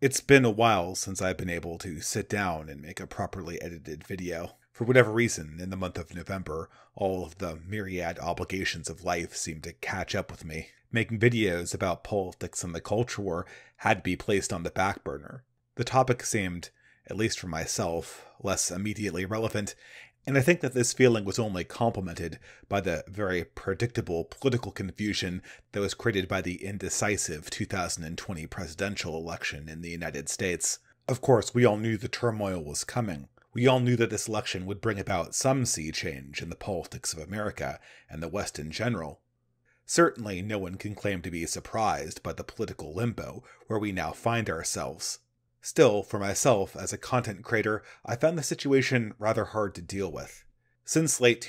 It's been a while since I've been able to sit down and make a properly edited video. For whatever reason, in the month of November, all of the myriad obligations of life seemed to catch up with me. Making videos about politics and the culture war had to be placed on the back burner. The topic seemed, at least for myself, less immediately relevant, and I think that this feeling was only complemented by the very predictable political confusion that was created by the indecisive 2020 presidential election in the United States. Of course, we all knew the turmoil was coming. We all knew that this election would bring about some sea change in the politics of America and the West in general. Certainly, no one can claim to be surprised by the political limbo where we now find ourselves. Still, for myself, as a content creator, I found the situation rather hard to deal with. Since late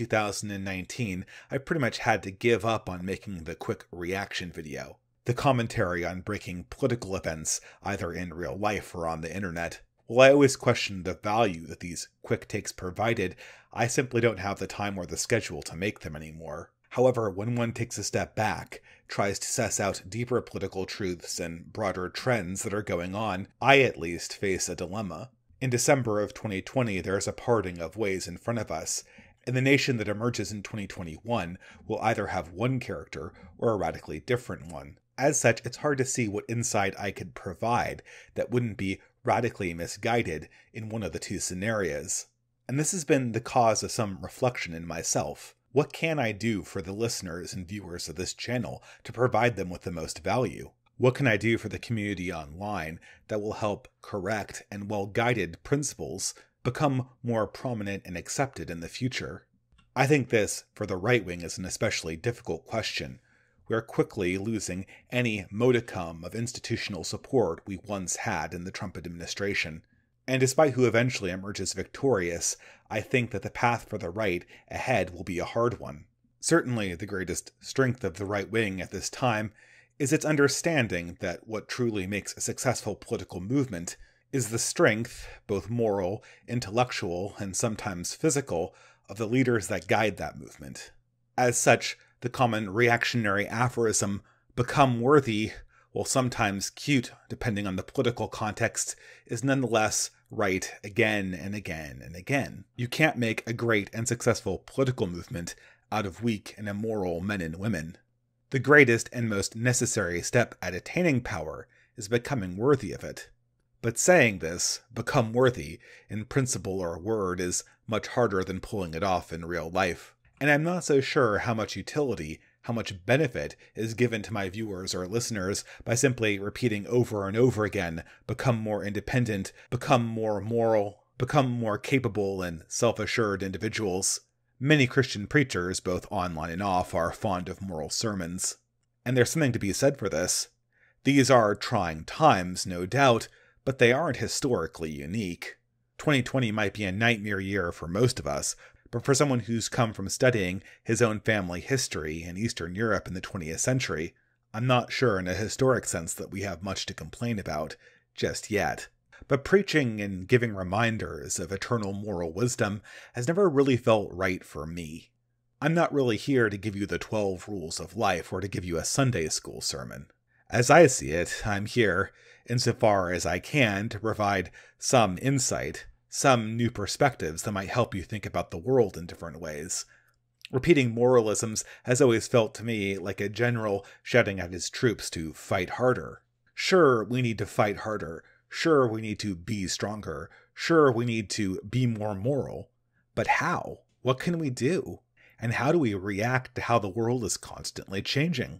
2019, I pretty much had to give up on making the quick reaction video, the commentary on breaking political events, either in real life or on the internet. While I always questioned the value that these quick takes provided, I simply don't have the time or the schedule to make them anymore. However, when one takes a step back, tries to suss out deeper political truths and broader trends that are going on, I at least face a dilemma. In December of 2020, there is a parting of ways in front of us, and the nation that emerges in 2021 will either have one character or a radically different one. As such, it's hard to see what insight I could provide that wouldn't be radically misguided in one of the two scenarios. And this has been the cause of some reflection in myself. What can I do for the listeners and viewers of this channel to provide them with the most value? What can I do for the community online that will help correct and well-guided principles become more prominent and accepted in the future? I think this, for the right wing, is an especially difficult question. We are quickly losing any modicum of institutional support we once had in the Trump administration. And despite who eventually emerges victorious, I think that the path for the right ahead will be a hard one. Certainly, the greatest strength of the right wing at this time is its understanding that what truly makes a successful political movement is the strength, both moral, intellectual, and sometimes physical, of the leaders that guide that movement. As such, the common reactionary aphorism, "become worthy," while sometimes cute depending on the political context, is nonetheless right again and again and again. You can't make a great and successful political movement out of weak and immoral men and women. The greatest and most necessary step at attaining power is becoming worthy of it. But saying this, become worthy, in principle or word, is much harder than pulling it off in real life. And I'm not so sure how much utility, how much benefit is given to my viewers or listeners by simply repeating over and over again, become more independent, become more moral, become more capable and self-assured individuals. Many Christian preachers, both online and off, are fond of moral sermons. And there's something to be said for this. These are trying times, no doubt, but they aren't historically unique. 2020 might be a nightmare year for most of us, but for someone who's come from studying his own family history in Eastern Europe in the 20th century, I'm not sure in a historic sense that we have much to complain about just yet. But preaching and giving reminders of eternal moral wisdom has never really felt right for me. I'm not really here to give you the 12 rules of life or to give you a Sunday school sermon. As I see it, I'm here, insofar as I can, to provide some insight, some new perspectives that might help you think about the world in different ways. Repeating moralisms has always felt to me like a general shouting at his troops to fight harder. Sure, we need to fight harder. Sure, we need to be stronger. Sure, we need to be more moral. But how? What can we do? And how do we react to how the world is constantly changing?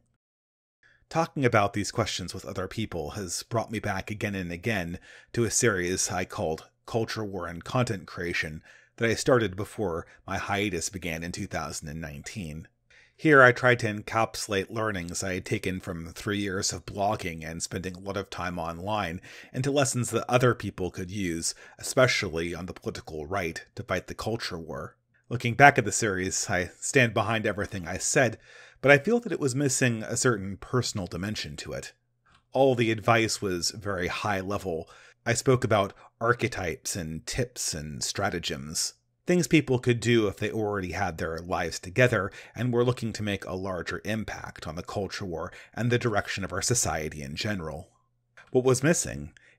Talking about these questions with other people has brought me back again and again to a series I called Culture War and Content Creation that I started before my hiatus began in 2019. Here I tried to encapsulate learnings I had taken from 3 years of blogging and spending a lot of time online into lessons that other people could use, especially on the political right, to fight the culture war. Looking back at the series, I stand behind everything I said, but I feel that it was missing a certain personal dimension to it. All the advice was very high level. I spoke about archetypes and tips and stratagems. Things people could do if they already had their lives together and were looking to make a larger impact on the culture war and the direction of our society in general. What was missing,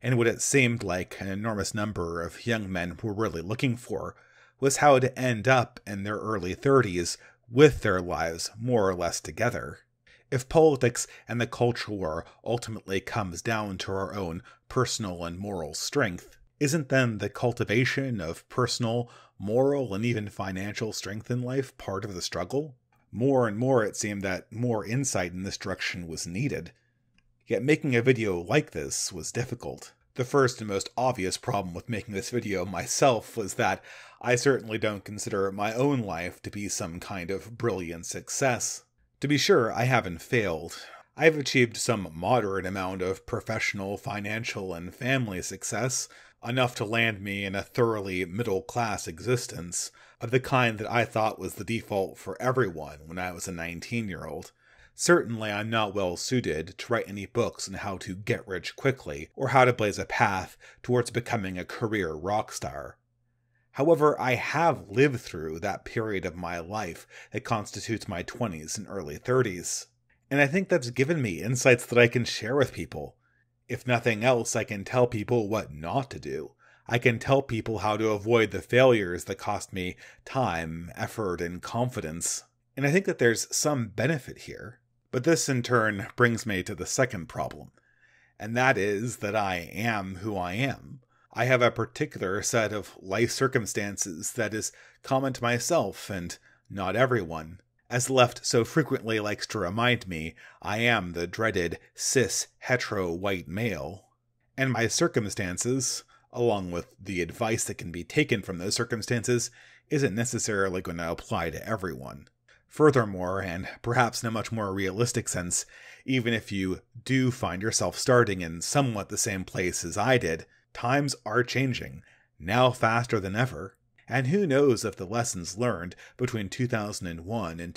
And what it seemed like an enormous number of young men were really looking for was how to end up in their early 30s with their lives more or less together. If politics and the culture war ultimately comes down to our own personal and moral strength, isn't then the cultivation of personal, moral, and even financial strength in life part of the struggle? More and more it seemed that more insight in this direction was needed. Yet making a video like this was difficult. The first and most obvious problem with making this video myself was that I certainly don't consider my own life to be some kind of brilliant success. To be sure, I haven't failed. I've achieved some moderate amount of professional, financial, and family success, enough to land me in a thoroughly middle-class existence, of the kind that I thought was the default for everyone when I was a 19-year-old. Certainly I'm not well suited to write any books on how to get rich quickly, or how to blaze a path towards becoming a career rock star. However, I have lived through that period of my life that constitutes my 20s and early 30s, and I think that's given me insights that I can share with people. If nothing else, I can tell people what not to do. I can tell people how to avoid the failures that cost me time, effort, and confidence. And I think that there's some benefit here. But this in turn brings me to the second problem, and that is that I am who I am. I have a particular set of life circumstances that is common to myself and not everyone. As the left so frequently likes to remind me, I am the dreaded cis hetero white male. And my circumstances, along with the advice that can be taken from those circumstances, isn't necessarily going to apply to everyone. Furthermore, and perhaps in a much more realistic sense, even if you do find yourself starting in somewhat the same place as I did, times are changing, now faster than ever. And who knows if the lessons learned between 2001 and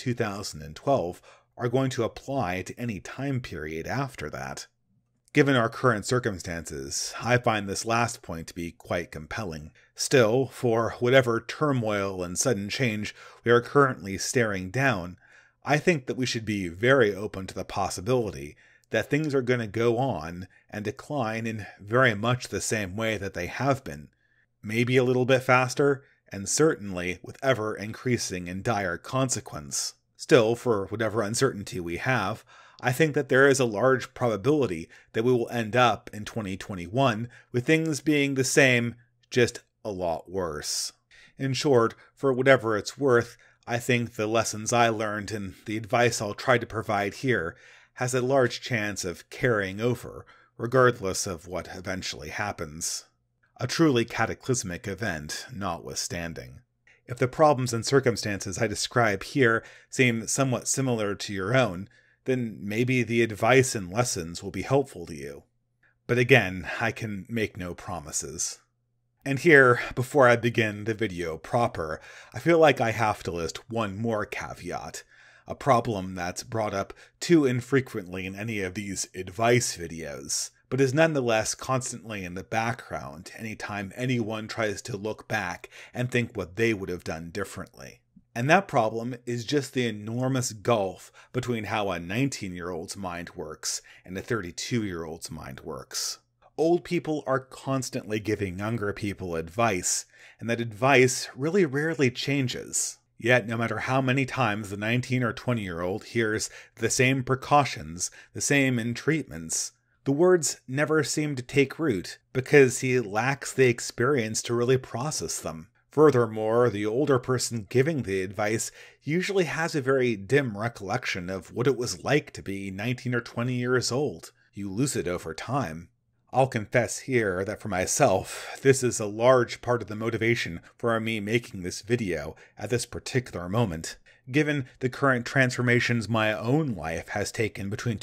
2012 are going to apply to any time period after that. Given our current circumstances, I find this last point to be quite compelling. Still, for whatever turmoil and sudden change we are currently staring down, I think that we should be very open to the possibility that things are going to go on and decline in very much the same way that they have been. Maybe a little bit faster, and certainly with ever-increasing and dire consequence. Still, for whatever uncertainty we have, I think that there is a large probability that we will end up in 2021 with things being the same, just a lot worse. In short, for whatever it's worth, I think the lessons I learned and the advice I'll try to provide here has a large chance of carrying over, regardless of what eventually happens. A truly cataclysmic event notwithstanding. If the problems and circumstances I describe here seem somewhat similar to your own, then maybe the advice and lessons will be helpful to you. But again, I can make no promises. And here, before I begin the video proper, I feel like I have to list one more caveat, a problem that's brought up too infrequently in any of these advice videos, but is nonetheless constantly in the background anytime anyone tries to look back and think what they would have done differently. And that problem is just the enormous gulf between how a 19-year-old's mind works and a 32-year-old's mind works. Old people are constantly giving younger people advice, and that advice really rarely changes. Yet, no matter how many times the 19 or 20-year-old hears the same precautions, the same entreatments, the words never seem to take root because he lacks the experience to really process them. Furthermore, the older person giving the advice usually has a very dim recollection of what it was like to be 19 or 20 years old. You lose it over time. I'll confess here that for myself, this is a large part of the motivation for me making this video at this particular moment. Given the current transformations my own life has taken between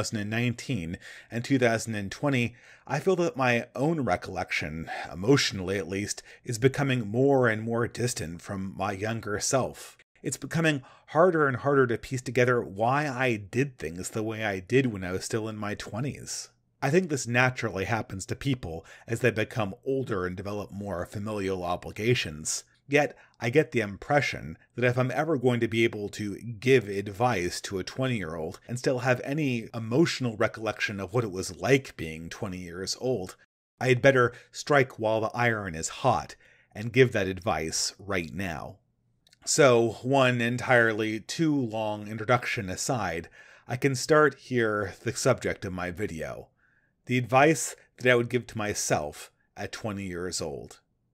2019 and 2020, I feel that my own recollection, emotionally at least, is becoming more and more distant from my younger self. It's becoming harder and harder to piece together why I did things the way I did when I was still in my 20s. I think this naturally happens to people as they become older and develop more familial obligations. Yet, I get the impression that if I'm ever going to be able to give advice to a 20-year-old and still have any emotional recollection of what it was like being 20 years old, I had better strike while the iron is hot and give that advice right now. So, one entirely too long introduction aside, I can start here the subject of my video. The advice that I would give to myself at 20 years old.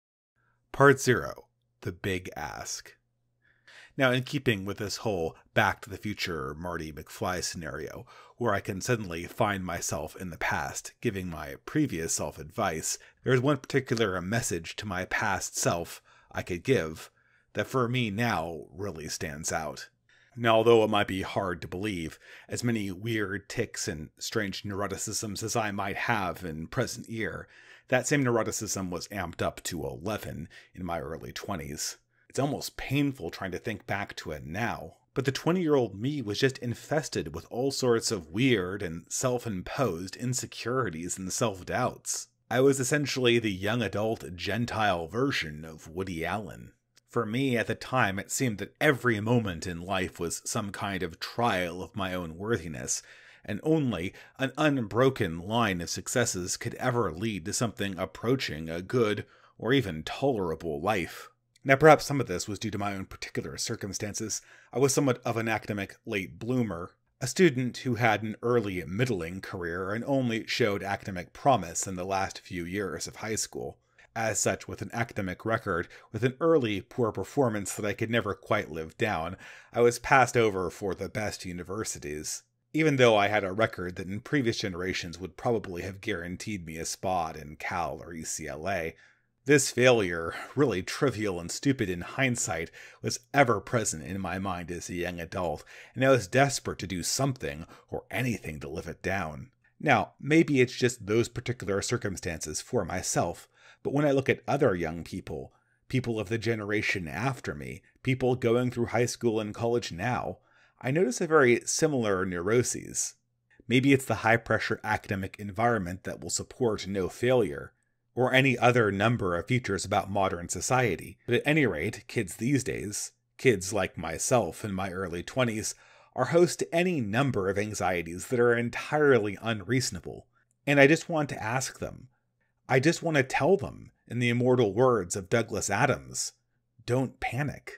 Part 0. The Big Ask. Now, in keeping with this whole Back to the Future Marty McFly scenario, where I can suddenly find myself in the past giving my previous self advice, there is one particular message to my past self I could give that for me now really stands out. Now, although it might be hard to believe, as many weird tics and strange neuroticisms as I might have in present year, that same neuroticism was amped up to 11 in my early 20s. It's almost painful trying to think back to it now, but the 20-year-old me was just infested with all sorts of weird and self-imposed insecurities and self-doubts. I was essentially the young adult Gentile version of Woody Allen. For me, at the time, it seemed that every moment in life was some kind of trial of my own worthiness, and only an unbroken line of successes could ever lead to something approaching a good or even tolerable life. Now, perhaps some of this was due to my own particular circumstances. I was somewhat of an academic late bloomer, a student who had an early middling career and only showed academic promise in the last few years of high school. As such, with an academic record, with an early poor performance that I could never quite live down, I was passed over for the best universities. Even though I had a record that in previous generations would probably have guaranteed me a spot in Cal or UCLA, this failure, really trivial and stupid in hindsight, was ever present in my mind as a young adult, and I was desperate to do something or anything to live it down. Now, maybe it's just those particular circumstances for myself, but when I look at other young people, people of the generation after me, people going through high school and college now, I notice a very similar neuroses. Maybe it's the high-pressure academic environment that will support no failure, or any other number of features about modern society. But at any rate, kids these days, kids like myself in my early 20s, are host to any number of anxieties that are entirely unreasonable. And I just want to ask them, I just want to tell them, in the immortal words of Douglas Adams, don't panic.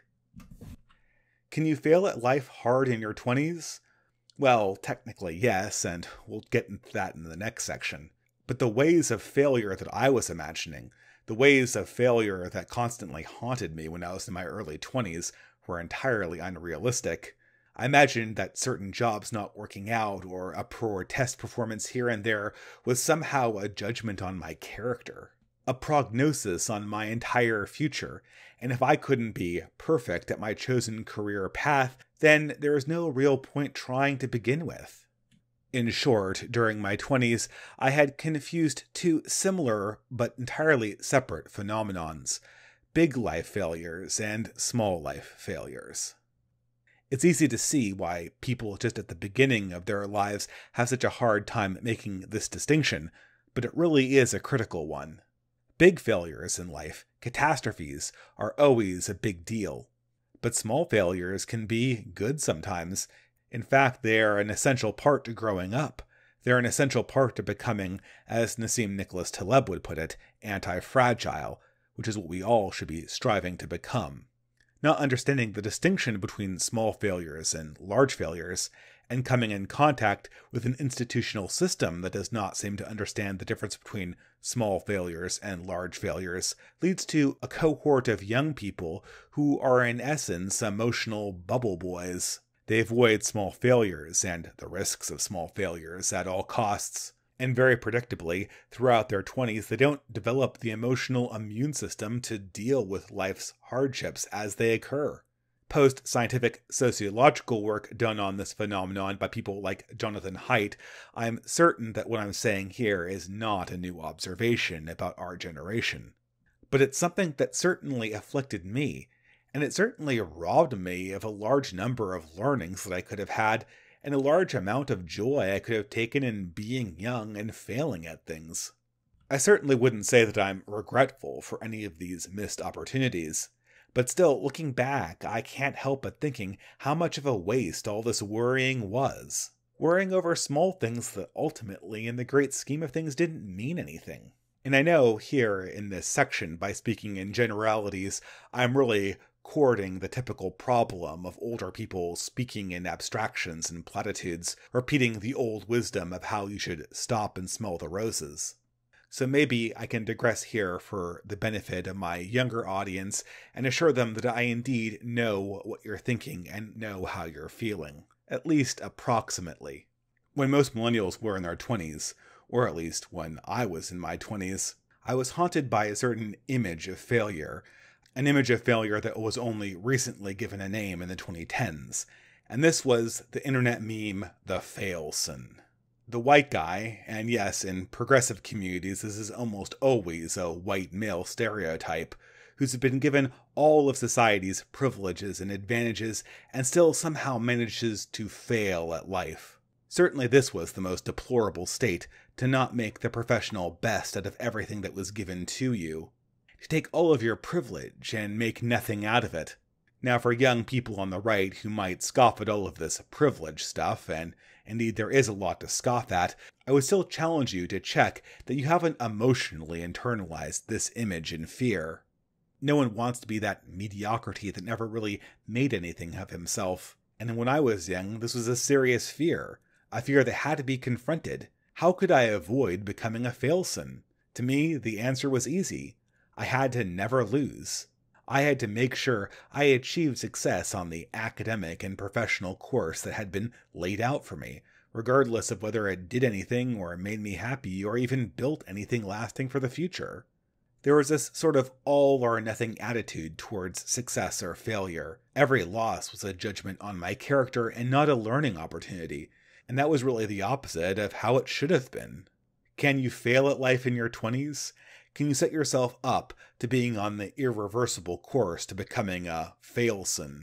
Can you fail at life hard in your 20s? Well, technically yes, and we'll get into that in the next section. But the ways of failure that I was imagining, the ways of failure that constantly haunted me when I was in my early 20s, were entirely unrealistic. I imagined that certain jobs not working out or a poor test performance here and there was somehow a judgment on my character, a prognosis on my entire future, and if I couldn't be perfect at my chosen career path, then there is no real point trying to begin with. In short, during my 20s, I had confused two similar but entirely separate phenomenons: big life failures and small life failures. It's easy to see why people just at the beginning of their lives have such a hard time making this distinction, but it really is a critical one. Big failures in life, catastrophes, are always a big deal. But small failures can be good sometimes. In fact, they are an essential part to growing up. They're an essential part to becoming, as Nassim Nicholas Taleb would put it, anti-fragile, which is what we all should be striving to become. Not understanding the distinction between small failures and large failures, and coming in contact with an institutional system that does not seem to understand the difference between small failures and large failures, leads to a cohort of young people who are in essence emotional bubble boys. They avoid small failures and the risks of small failures at all costs. And very predictably, throughout their 20s, they don't develop the emotional immune system to deal with life's hardships as they occur. Post-scientific sociological work done on this phenomenon by people like Jonathan Haidt, I'm certain that what I'm saying here is not a new observation about our generation. But it's something that certainly afflicted me, and it certainly robbed me of a large number of learnings that I could have had, and a large amount of joy I could have taken in being young and failing at things. I certainly wouldn't say that I'm regretful for any of these missed opportunities, but still, looking back, I can't help but thinking how much of a waste all this worrying was. Worrying over small things that ultimately, in the great scheme of things, didn't mean anything. And I know here in this section, by speaking in generalities, I'm really courting the typical problem of older people speaking in abstractions and platitudes, repeating the old wisdom of how you should stop and smell the roses. So maybe I can digress here for the benefit of my younger audience and assure them that I indeed know what you're thinking and know how you're feeling, at least approximately. When most millennials were in their 20s, or at least when I was in my 20s, I was haunted by a certain image of failure, an image of failure that was only recently given a name in the 2010s, and this was the internet meme, the failson. The white guy, and yes, in progressive communities this is almost always a white male stereotype, who's been given all of society's privileges and advantages and still somehow manages to fail at life. Certainly this was the most deplorable state, to not make the professional best out of everything that was given to you. To take all of your privilege and make nothing out of it. Now for young people on the right who might scoff at all of this privilege stuff, and indeed there is a lot to scoff at, I would still challenge you to check that you haven't emotionally internalized this image in fear. No one wants to be that mediocrity that never really made anything of himself. And when I was young, this was a serious fear. A fear that had to be confronted. How could I avoid becoming a failson? To me, the answer was easy. I had to never lose. I had to make sure I achieved success on the academic and professional course that had been laid out for me, regardless of whether it did anything or made me happy or even built anything lasting for the future. There was this sort of all-or-nothing attitude towards success or failure. Every loss was a judgment on my character and not a learning opportunity, and that was really the opposite of how it should have been. Can you fail at life in your 20s? Can you set yourself up to being on the irreversible course to becoming a failson?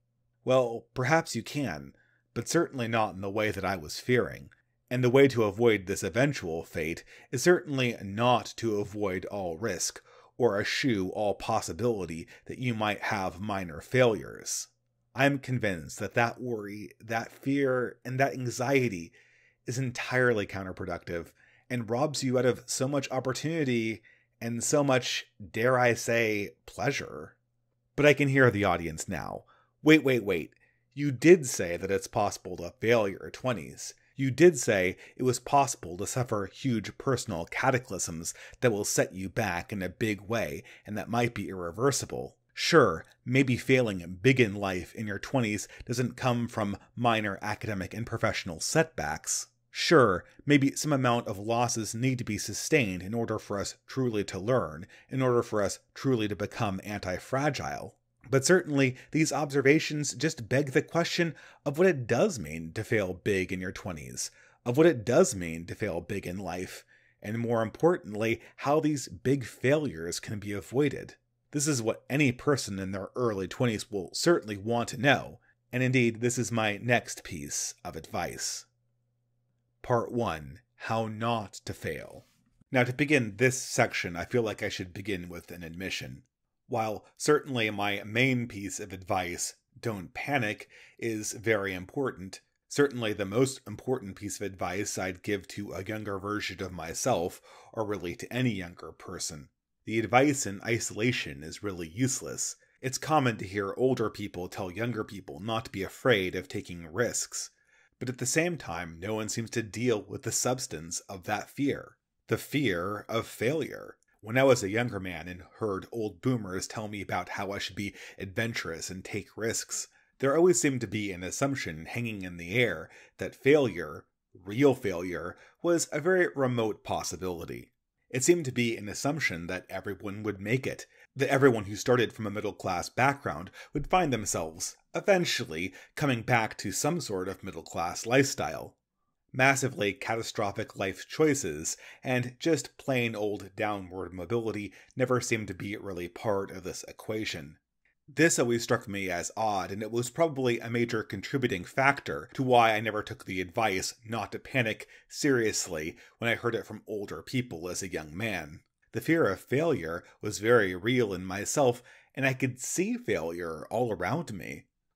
Well, perhaps you can, but certainly not in the way that I was fearing. And the way to avoid this eventual fate is certainly not to avoid all risk, or eschew all possibility that you might have minor failures. I'm convinced that that worry, that fear, and that anxiety is entirely counterproductive and robs you out of so much opportunity and so much, dare I say, pleasure. But I can hear the audience now. Wait. You did say that it's possible to fail your 20s. You did say it was possible to suffer huge personal cataclysms that will set you back in a big way and that might be irreversible. Sure, maybe failing big in life in your 20s doesn't come from minor academic and professional setbacks. Sure, maybe some amount of losses need to be sustained in order for us truly to learn, in order for us truly to become anti-fragile. But certainly, these observations just beg the question of what it does mean to fail big in your 20s, of what it does mean to fail big in life, and more importantly, how these big failures can be avoided. This is what any person in their early 20s will certainly want to know, and indeed, this is my next piece of advice. Part 1. How not to fail. Now, to begin this section, I feel like I should begin with an admission. While certainly my main piece of advice, don't panic, is very important, certainly the most important piece of advice I'd give to a younger version of myself, or really to any younger person. The advice in isolation is really useless. It's common to hear older people tell younger people not to be afraid of taking risks. But at the same time, no one seems to deal with the substance of that fear. The fear of failure. When I was a younger man and heard old boomers tell me about how I should be adventurous and take risks, there always seemed to be an assumption hanging in the air that failure, real failure, was a very remote possibility. It seemed to be an assumption that everyone would make it, that everyone who started from a middle-class background would find themselves, eventually, coming back to some sort of middle-class lifestyle. Massively catastrophic life choices, and just plain old downward mobility never seemed to be really part of this equation. This always struck me as odd, and it was probably a major contributing factor to why I never took the advice not to panic seriously when I heard it from older people as a young man. The fear of failure was very real in myself, and I could see failure all around me.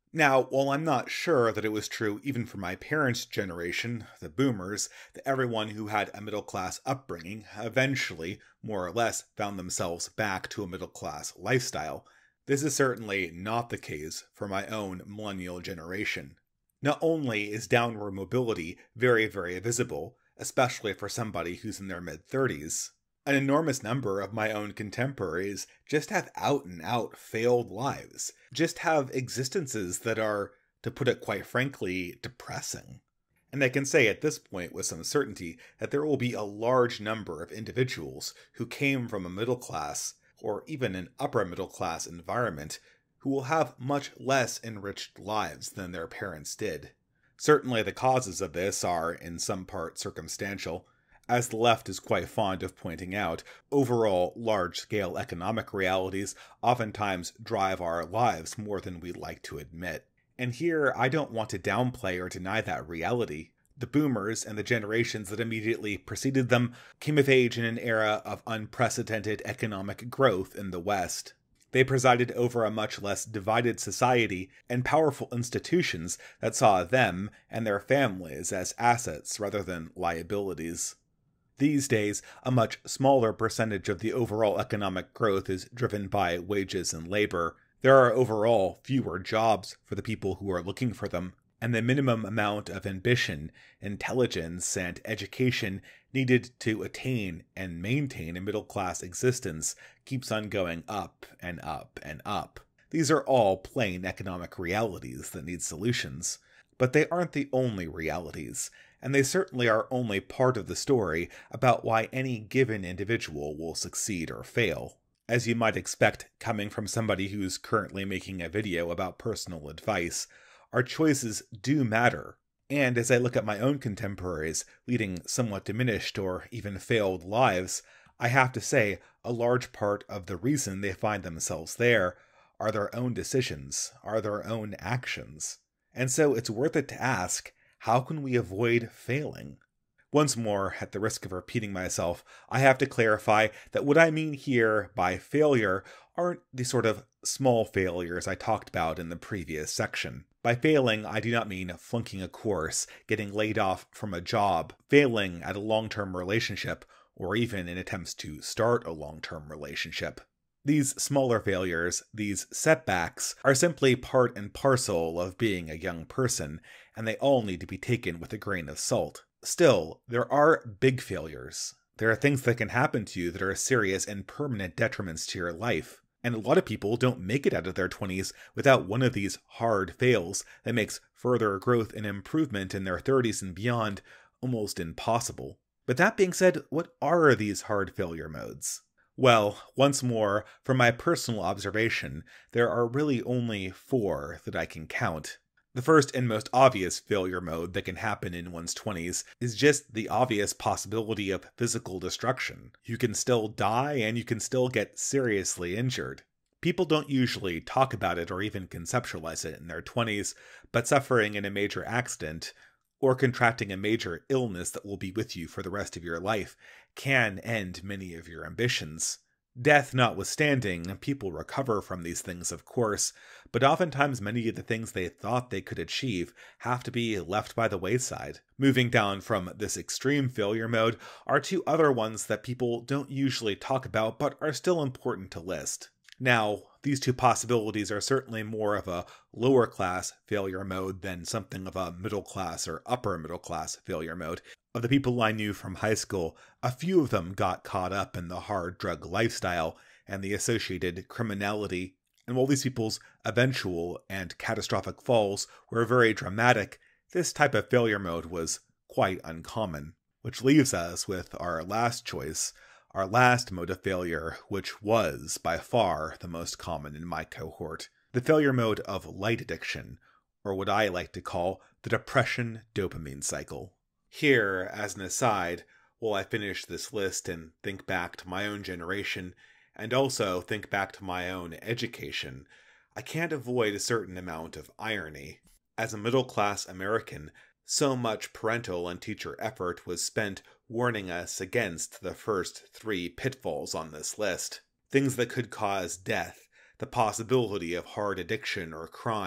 Now, while I'm not sure that it was true even for my parents' generation, the boomers, that everyone who had a middle class upbringing eventually, more or less, found themselves back to a middle class lifestyle, this is certainly not the case for my own millennial generation. Not only is downward mobility very, very visible, especially for somebody who's in their mid-30s, an enormous number of my own contemporaries just have out and out failed lives, just have existences that are, to put it quite frankly, depressing. And I can say at this point with some certainty that there will be a large number of individuals who came from a middle class, or even an upper middle class environment, who will have much less enriched lives than their parents did. Certainly the causes of this are, in some part, circumstantial. As the left is quite fond of pointing out, overall large-scale economic realities oftentimes drive our lives more than we'd like to admit. And here, I don't want to downplay or deny that reality. The boomers and the generations that immediately preceded them came of age in an era of unprecedented economic growth in the West. They presided over a much less divided society and powerful institutions that saw them and their families as assets rather than liabilities. These days, a much smaller percentage of the overall economic growth is driven by wages and labor. There are overall fewer jobs for the people who are looking for them, and the minimum amount of ambition, intelligence, and education needed to attain and maintain a middle-class existence keeps on going up and up and up. These are all plain economic realities that need solutions. But they aren't the only realities, and they certainly are only part of the story about why any given individual will succeed or fail. As you might expect coming from somebody who's currently making a video about personal advice, our choices do matter. And as I look at my own contemporaries leading somewhat diminished or even failed lives, I have to say a large part of the reason they find themselves there are their own decisions, are their own actions. And so it's worth it to ask, how can we avoid failing? Once more, at the risk of repeating myself, I have to clarify that what I mean here by failure aren't the sort of small failures I talked about in the previous section. By failing, I do not mean flunking a course, getting laid off from a job, failing at a long-term relationship, or even in attempts to start a long-term relationship. These smaller failures, these setbacks, are simply part and parcel of being a young person, and they all need to be taken with a grain of salt. Still, there are big failures. There are things that can happen to you that are serious and permanent detriments to your life. And a lot of people don't make it out of their 20s without one of these hard fails that makes further growth and improvement in their 30s and beyond almost impossible. But that being said, what are these hard failure modes? Well, once more, from my personal observation, there are really only 4 that I can count. The first and most obvious failure mode that can happen in one's 20s is just the obvious possibility of physical destruction. You can still die and you can still get seriously injured. People don't usually talk about it or even conceptualize it in their 20s, but suffering in a major accident, or contracting a major illness that will be with you for the rest of your life, can end many of your ambitions. Death notwithstanding, people recover from these things, of course, but oftentimes many of the things they thought they could achieve have to be left by the wayside. Moving down from this extreme failure mode are 2 other ones that people don't usually talk about but are still important to list. Now, these 2 possibilities are certainly more of a lower class failure mode than something of a middle class or upper middle class failure mode. Of the people I knew from high school, a few of them got caught up in the hard drug lifestyle and the associated criminality, and while these people's eventual and catastrophic falls were very dramatic, this type of failure mode was quite uncommon. Which leaves us with our last choice, our last mode of failure, which was, by far, the most common in my cohort. The failure mode of light addiction, or what I like to call the depression dopamine cycle. Here, as an aside, while I finish this list and think back to my own generation, and also think back to my own education, I can't avoid a certain amount of irony. As a middle-class American, so much parental and teacher effort was spent warning us against the first 3 pitfalls on this list. Things that could cause death, the possibility of hard addiction or crime,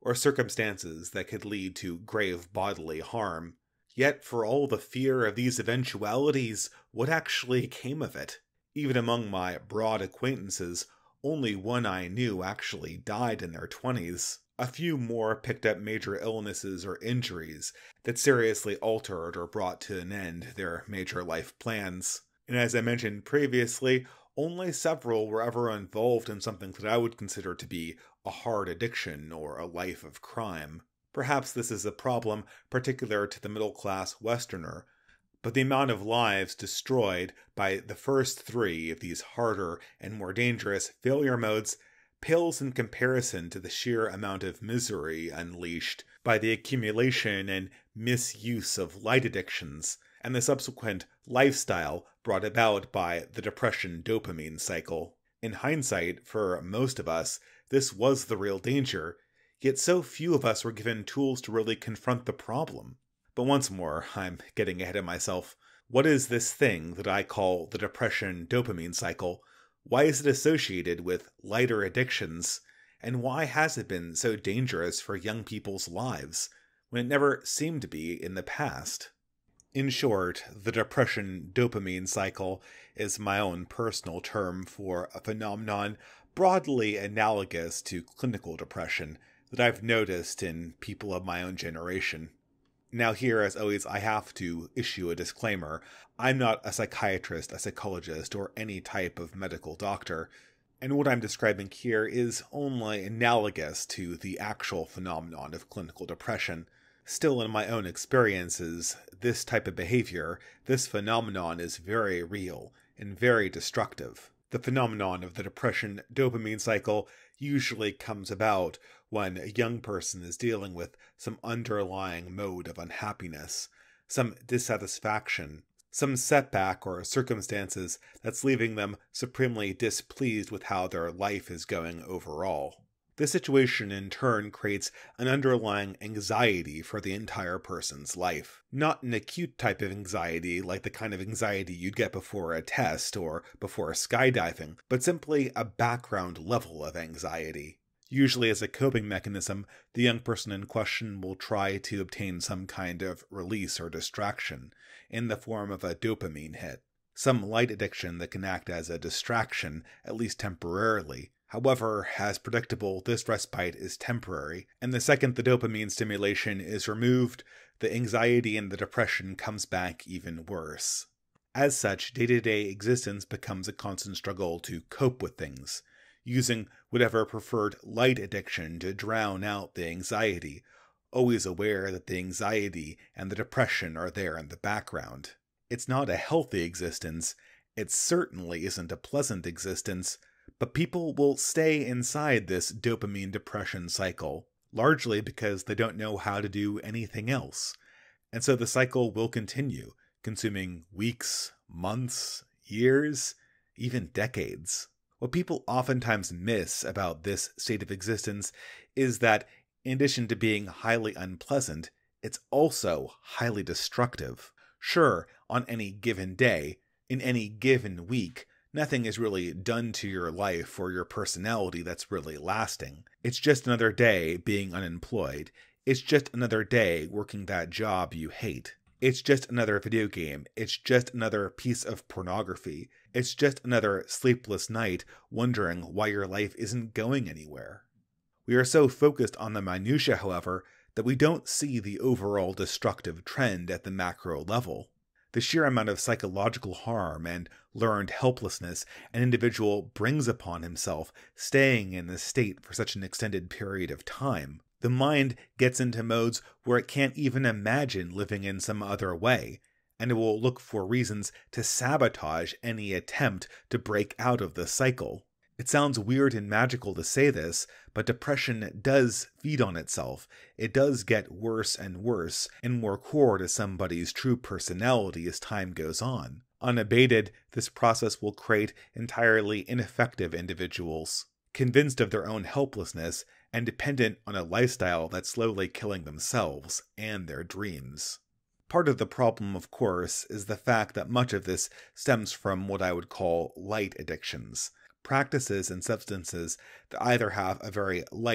or circumstances that could lead to grave bodily harm. Yet, for all the fear of these eventualities, what actually came of it? Even among my broad acquaintances, only one I knew actually died in their 20s. A few more picked up major illnesses or injuries that seriously altered or brought to an end their major life plans. And as I mentioned previously, only several were ever involved in something that I would consider to be a hard addiction or a life of crime. Perhaps this is a problem particular to the middle-class Westerner, but the amount of lives destroyed by the first three of these harder and more dangerous failure modes pales in comparison to the sheer amount of misery unleashed by the accumulation and misuse of light addictions, and the subsequent lifestyle brought about by the depression dopamine cycle. In hindsight, for most of us, this was the real danger, yet so few of us were given tools to really confront the problem. But once more, I'm getting ahead of myself. What is this thing that I call the depression dopamine cycle? Why is it associated with lighter addictions? And why has it been so dangerous for young people's lives, when it never seemed to be in the past? In short, the depression dopamine cycle is my own personal term for a phenomenon broadly analogous to clinical depression that I've noticed in people of my own generation. Now here, as always, I have to issue a disclaimer. I'm not a psychiatrist, a psychologist, or any type of medical doctor, and what I'm describing here is only analogous to the actual phenomenon of clinical depression. Still, in my own experiences, this type of behavior, this phenomenon is very real and very destructive. The phenomenon of the depression dopamine cycle usually comes about when a young person is dealing with some underlying mode of unhappiness, some dissatisfaction, some setback or circumstances that's leaving them supremely displeased with how their life is going overall. This situation in turn creates an underlying anxiety for the entire person's life. Not an acute type of anxiety like the kind of anxiety you'd get before a test or before skydiving, but simply a background level of anxiety. Usually as a coping mechanism, the young person in question will try to obtain some kind of release or distraction in the form of a dopamine hit, some light addiction that can act as a distraction, at least temporarily. However, as predictable, this respite is temporary, and the second the dopamine stimulation is removed, the anxiety and the depression comes back even worse. As such, day-to-day existence becomes a constant struggle to cope with things, using whatever preferred light addiction to drown out the anxiety, always aware that the anxiety and the depression are there in the background. It's not a healthy existence, it certainly isn't a pleasant existence, but people will stay inside this dopamine depression cycle, largely because they don't know how to do anything else. And so the cycle will continue, consuming weeks, months, years, even decades. What people oftentimes miss about this state of existence is that, in addition to being highly unpleasant, it's also highly destructive. Sure, on any given day, in any given week, nothing is really done to your life or your personality that's really lasting. It's just another day being unemployed. It's just another day working that job you hate. It's just another video game. It's just another piece of pornography. It's just another sleepless night wondering why your life isn't going anywhere. We are so focused on the minutiae, however, that we don't see the overall destructive trend at the macro level. The sheer amount of psychological harm and learned helplessness an individual brings upon himself staying in this state for such an extended period of time. The mind gets into modes where it can't even imagine living in some other way, and it will look for reasons to sabotage any attempt to break out of the cycle. It sounds weird and magical to say this, but depression does feed on itself. It does get worse and worse, and more core to somebody's true personality as time goes on. Unabated, this process will create entirely ineffective individuals, convinced of their own helplessness and dependent on a lifestyle that's slowly killing themselves and their dreams. Part of the problem, of course, is the fact that much of this stems from what I would call light addictions. Practices and substances that either have a very light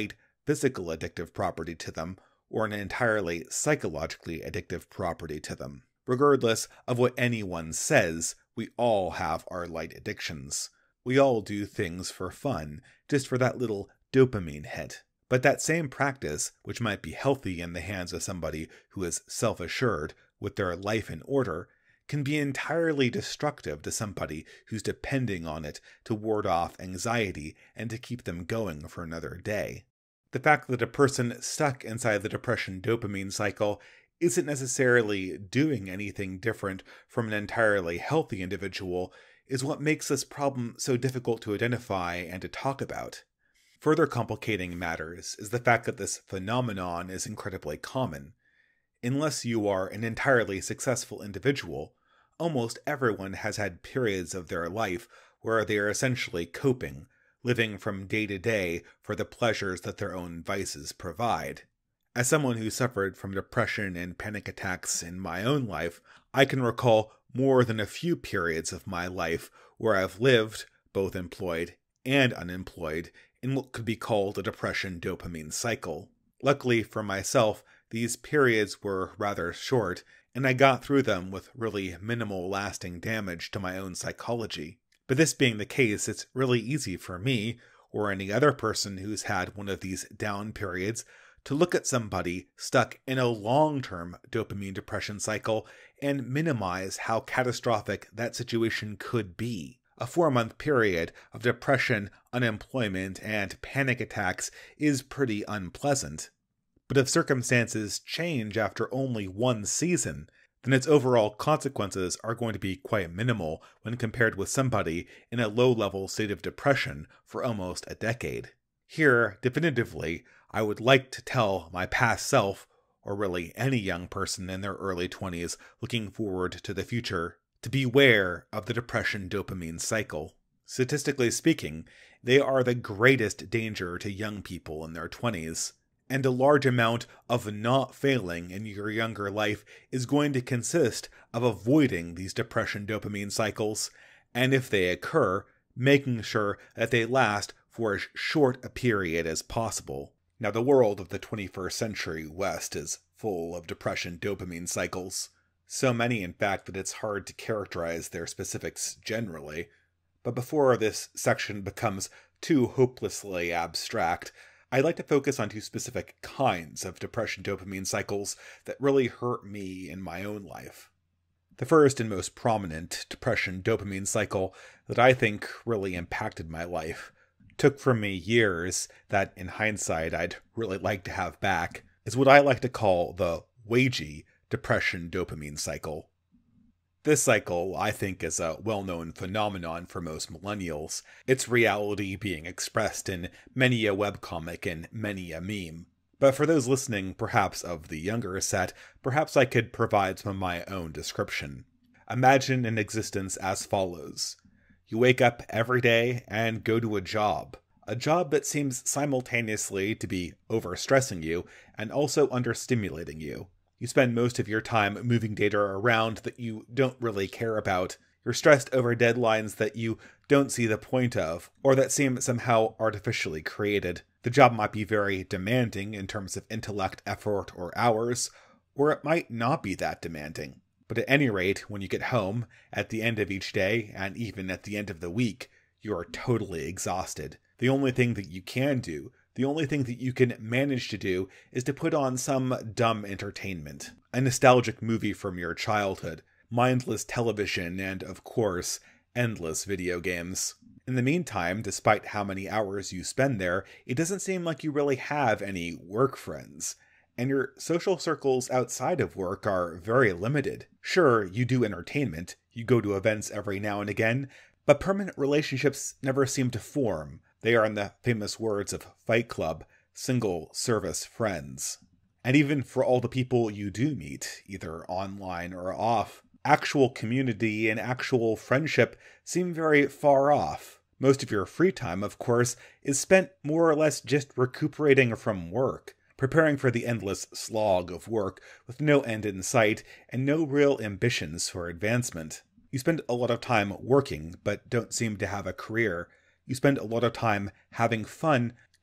physical addictive property to them or an entirely psychologically addictive property to them. Regardless of what anyone says, we all have our light addictions. We all do things for fun, just for that little dopamine hit. But that same practice, which might be healthy in the hands of somebody who is self-assured with their life in order, can be entirely destructive to somebody who's depending on it to ward off anxiety and to keep them going for another day. The fact that a person stuck inside the depression dopamine cycle isn't necessarily doing anything different from an entirely healthy individual is what makes this problem so difficult to identify and to talk about. Further complicating matters is the fact that this phenomenon is incredibly common. Unless you are an entirely successful individual, almost everyone has had periods of their life where they are essentially coping, living from day to day for the pleasures that their own vices provide. As someone who suffered from depression and panic attacks in my own life, I can recall more than a few periods of my life where I've lived, both employed and unemployed, in what could be called a depression dopamine cycle. Luckily for myself, these periods were rather short, and I got through them with really minimal lasting damage to my own psychology. But this being the case, it's really easy for me, or any other person who's had one of these down periods, to look at somebody stuck in a long-term dopamine depression cycle and minimize how catastrophic that situation could be. A 4-month period of depression, unemployment, and panic attacks is pretty unpleasant. But if circumstances change after only one season, then its overall consequences are going to be quite minimal when compared with somebody in a low-level state of depression for almost a decade. Here, definitively, I would like to tell my past self, or really any young person in their early 20s looking forward to the future, to beware of the depression dopamine cycle. Statistically speaking, they are the greatest danger to young people in their 20s, and a large amount of not failing in your younger life is going to consist of avoiding these depression dopamine cycles, and if they occur, making sure that they last for as short a period as possible. Now, the world of the 21st century West is full of depression dopamine cycles. So many, in fact, that it's hard to characterize their specifics generally. But before this section becomes too hopelessly abstract, I'd like to focus on two specific kinds of depression dopamine cycles that really hurt me in my own life. The first and most prominent depression dopamine cycle that I think really impacted my life, took from me years that in hindsight I'd really like to have back, is what I like to call the wagey depression dopamine cycle. This cycle, I think, is a well-known phenomenon for most millennials, its reality being expressed in many a webcomic and many a meme. But for those listening, perhaps of the younger set, perhaps I could provide some of my own description. Imagine an existence as follows. You wake up every day and go to a job that seems simultaneously to be overstressing you and also understimulating you. You spend most of your time moving data around that you don't really care about. You're stressed over deadlines that you don't see the point of, or that seem somehow artificially created. The job might be very demanding in terms of intellect, effort, or hours, or it might not be that demanding. But at any rate, when you get home, at the end of each day, and even at the end of the week, you are totally exhausted. The only thing that you can do, the only thing that you can manage to do, is to put on some dumb entertainment. A nostalgic movie from your childhood, mindless television, and, of course, endless video games. In the meantime, despite how many hours you spend there, it doesn't seem like you really have any work friends. And your social circles outside of work are very limited. Sure, you do entertainment, you go to events every now and again, but permanent relationships never seem to form. They are, in the famous words of Fight Club, single-service friends. And even for all the people you do meet, either online or off, actual community and actual friendship seem very far off. Most of your free time, of course, is spent more or less just recuperating from work, preparing for the endless slog of work with no end in sight and no real ambitions for advancement. You spend a lot of time working, but don't seem to have a career. You spend a lot of time having fun,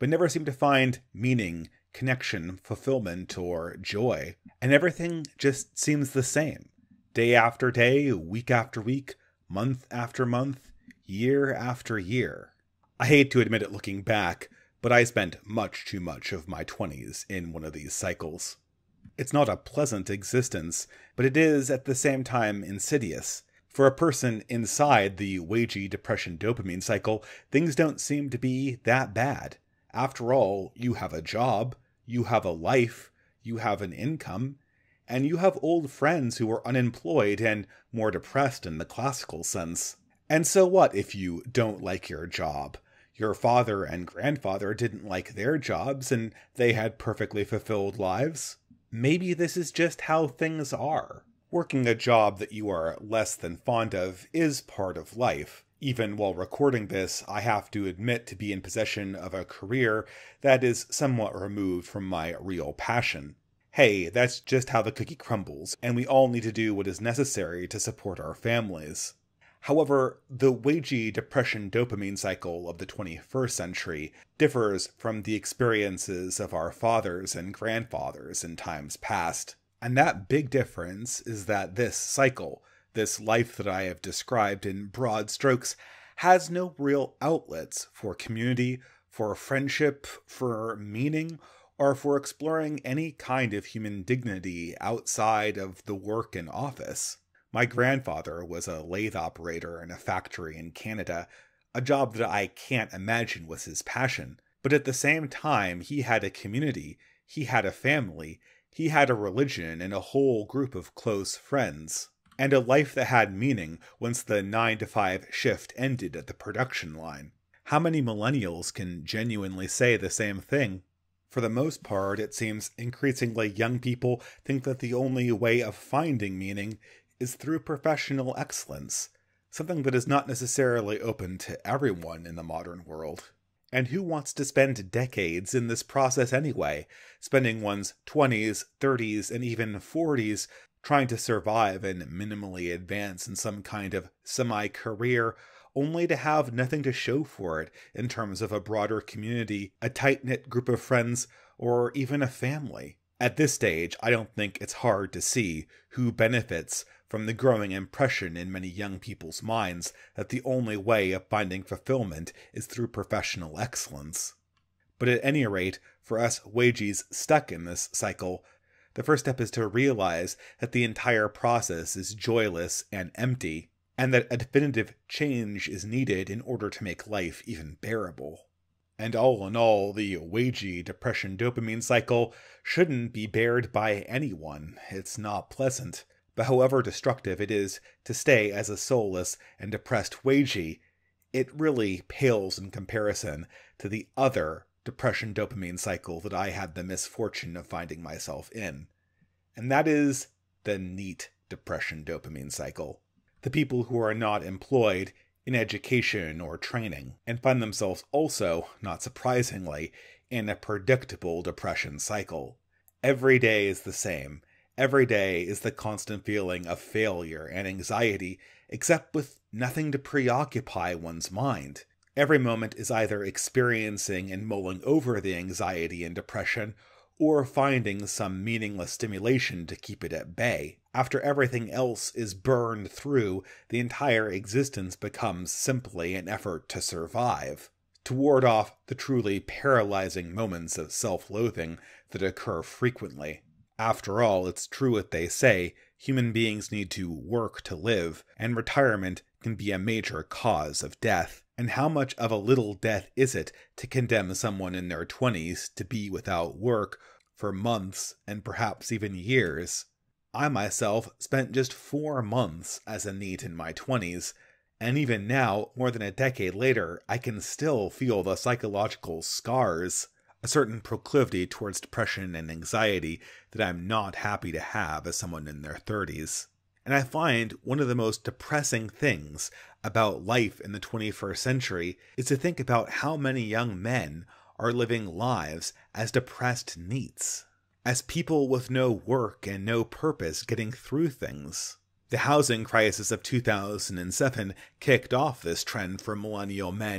but never seem to find meaning, connection, fulfillment, or joy. And everything just seems the same. Day after day, week after week, month after month, year after year. I hate to admit it looking back, but I spent much too much of my 20s in one of these cycles. It's not a pleasant existence, but it is at the same time insidious. For a person inside the wagey depression dopamine cycle, things don't seem to be that bad. After all, you have a job, you have a life, you have an income, and you have old friends who are unemployed and more depressed in the classical sense. And so what if you don't like your job? Your father and grandfather didn't like their jobs and they had perfectly fulfilled lives. Maybe this is just how things are. Working a job that you are less than fond of is part of life. Even while recording this, I have to admit to be in possession of a career that is somewhat removed from my real passion. Hey, that's just how the cookie crumbles, and we all need to do what is necessary to support our families. However, the wagey depression dopamine cycle of the 21st century differs from the experiences of our fathers and grandfathers in times past. And that big difference is that this cycle, this life that I have described in broad strokes, has no real outlets for community, for friendship, for meaning, or for exploring any kind of human dignity outside of the work and office. My grandfather was a lathe operator in a factory in Canada, a job that I can't imagine was his passion. But at the same time, he had a community, he had a family, he had a religion and a whole group of close friends, and a life that had meaning once the 9-to-5 shift ended at the production line. How many millennials can genuinely say the same thing? For the most part, it seems increasingly young people think that the only way of finding meaning is through professional excellence, something that is not necessarily open to everyone in the modern world. And who wants to spend decades in this process anyway, spending one's 20s, 30s, and even 40s trying to survive and minimally advance in some kind of semi-career, only to have nothing to show for it in terms of a broader community, a tight-knit group of friends, or even a family? At this stage, I don't think it's hard to see who benefits from the growing impression in many young people's minds that the only way of finding fulfillment is through professional excellence. But at any rate, for us wagies stuck in this cycle, the first step is to realize that the entire process is joyless and empty, and that a definitive change is needed in order to make life even bearable. And all in all, the wagey depression dopamine cycle shouldn't be bared by anyone. It's not pleasant. But however destructive it is to stay as a soulless and depressed wagey, it really pales in comparison to the other depression dopamine cycle that I had the misfortune of finding myself in. And that is the neat depression dopamine cycle. The people who are not employed in education or training, and find themselves also, not surprisingly, in a predictable depression cycle. Every day is the same. Every day is the constant feeling of failure and anxiety, except with nothing to preoccupy one's mind. Every moment is either experiencing and mulling over the anxiety and depression, or finding some meaningless stimulation to keep it at bay. After everything else is burned through, the entire existence becomes simply an effort to survive, to ward off the truly paralyzing moments of self-loathing that occur frequently. After all, it's true what they say, human beings need to work to live, and retirement can be a major cause of death. And how much of a little death is it to condemn someone in their 20s to be without work for months and perhaps even years? I myself spent just 4 months as a NEET in my 20s, and even now, more than a decade later, I can still feel the psychological scars. A certain proclivity towards depression and anxiety that I'm not happy to have as someone in their 30s. And I find one of the most depressing things about life in the 21st century is to think about how many young men are living lives as depressed NEETs, as people with no work and no purpose getting through things. The housing crisis of 2007 kicked off this trend for millennial men,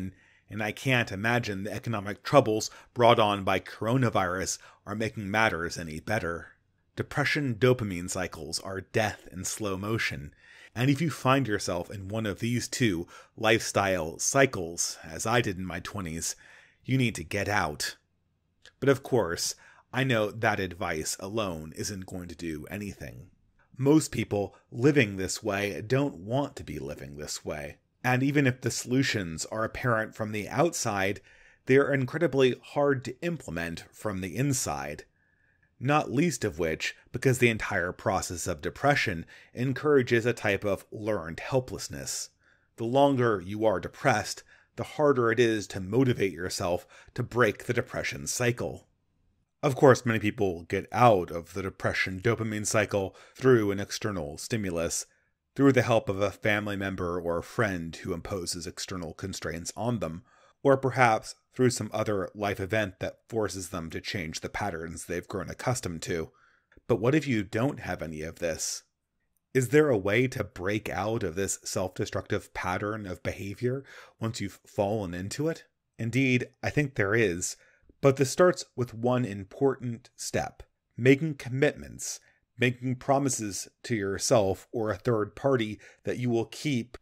and I can't imagine the economic troubles brought on by coronavirus are making matters any better. Depression dopamine cycles are death in slow motion, and if you find yourself in one of these two lifestyle cycles, as I did in my 20s, you need to get out. But of course, I know that advice alone isn't going to do anything. Most people living this way don't want to be living this way. And even if the solutions are apparent from the outside, they're incredibly hard to implement from the inside. Not least of which because the entire process of depression encourages a type of learned helplessness. The longer you are depressed, the harder it is to motivate yourself to break the depression cycle. Of course, many people get out of the depression dopamine cycle through an external stimulus, through the help of a family member or a friend who imposes external constraints on them, or perhaps through some other life event that forces them to change the patterns they've grown accustomed to. But what if you don't have any of this? Is there a way to break out of this self-destructive pattern of behavior once you've fallen into it? Indeed, I think there is, but this starts with one important step: making commitments, making promises to yourself or a third party that you will keep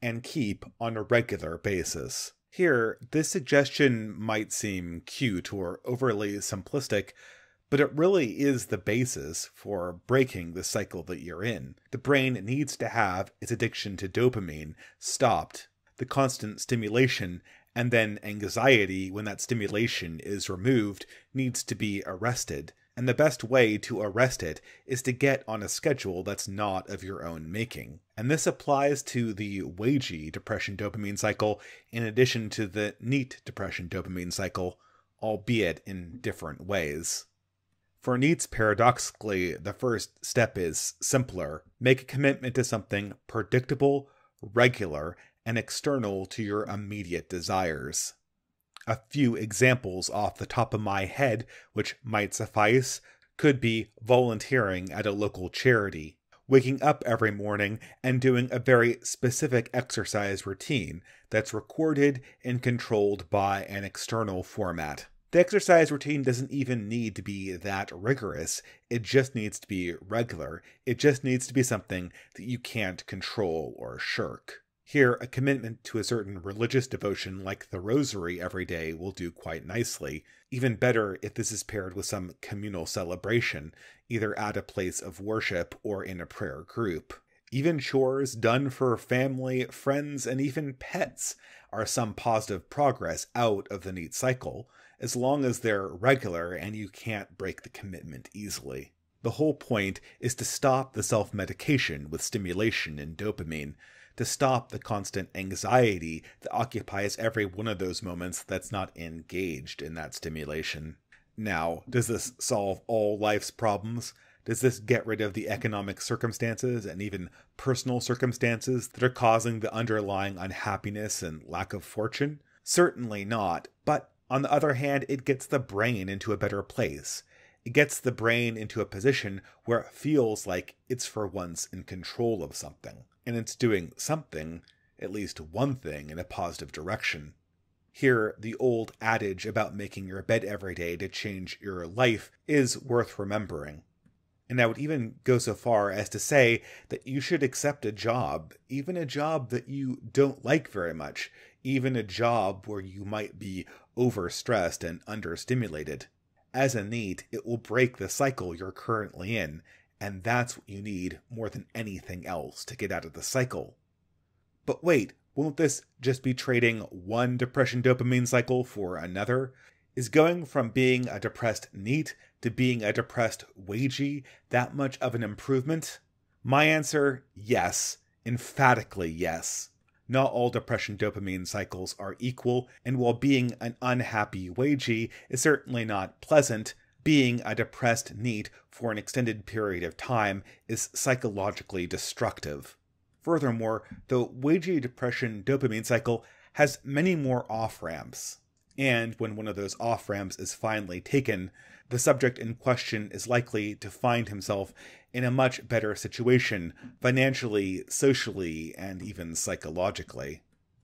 on a regular basis. Here, this suggestion might seem cute or overly simplistic, but it really is the basis for breaking the cycle that you're in. The brain needs to have its addiction to dopamine stopped, the constant stimulation, and then anxiety when that stimulation is removed needs to be arrested. And the best way to arrest it is to get on a schedule that's not of your own making. And this applies to the wagey depression dopamine cycle in addition to the neat depression dopamine cycle, albeit in different ways. For neats, paradoxically, the first step is simpler. Make a commitment to something predictable, regular, and external to your immediate desires. A few examples off the top of my head, which might suffice, could be volunteering at a local charity, waking up every morning and doing a very specific exercise routine that's recorded and controlled by an external format. The exercise routine doesn't even need to be that rigorous, it just needs to be regular. It just needs to be something that you can't control or shirk. Here, a commitment to a certain religious devotion like the rosary every day will do quite nicely. Even better if this is paired with some communal celebration, either at a place of worship or in a prayer group. Even chores done for family, friends, and even pets are some positive progress out of the neat cycle, as long as they're regular and you can't break the commitment easily. The whole point is to stop the self-medication with stimulation and dopamine, to stop the constant anxiety that occupies every one of those moments that's not engaged in that stimulation. Now, does this solve all life's problems? Does this get rid of the economic circumstances and even personal circumstances that are causing the underlying unhappiness and lack of fortune? Certainly not, but on the other hand, it gets the brain into a better place. It gets the brain into a position where it feels like it's for once in control of something. And it's doing something, at least one thing, in a positive direction. Here, the old adage about making your bed every day to change your life is worth remembering. And I would even go so far as to say that you should accept a job, even a job that you don't like very much, even a job where you might be overstressed and understimulated. As a neat, it will break the cycle you're currently in, and that's what you need more than anything else to get out of the cycle. But wait, won't this just be trading one depression dopamine cycle for another? Is going from being a depressed neat to being a depressed wagey that much of an improvement? My answer, yes. Emphatically yes. Not all depression dopamine cycles are equal, and while being an unhappy wagey is certainly not pleasant, being a depressed neat for an extended period of time is psychologically destructive. Furthermore, the wagey depression dopamine cycle has many more off-ramps. And when one of those off-ramps is finally taken, the subject in question is likely to find himself in a much better situation, financially, socially, and even psychologically.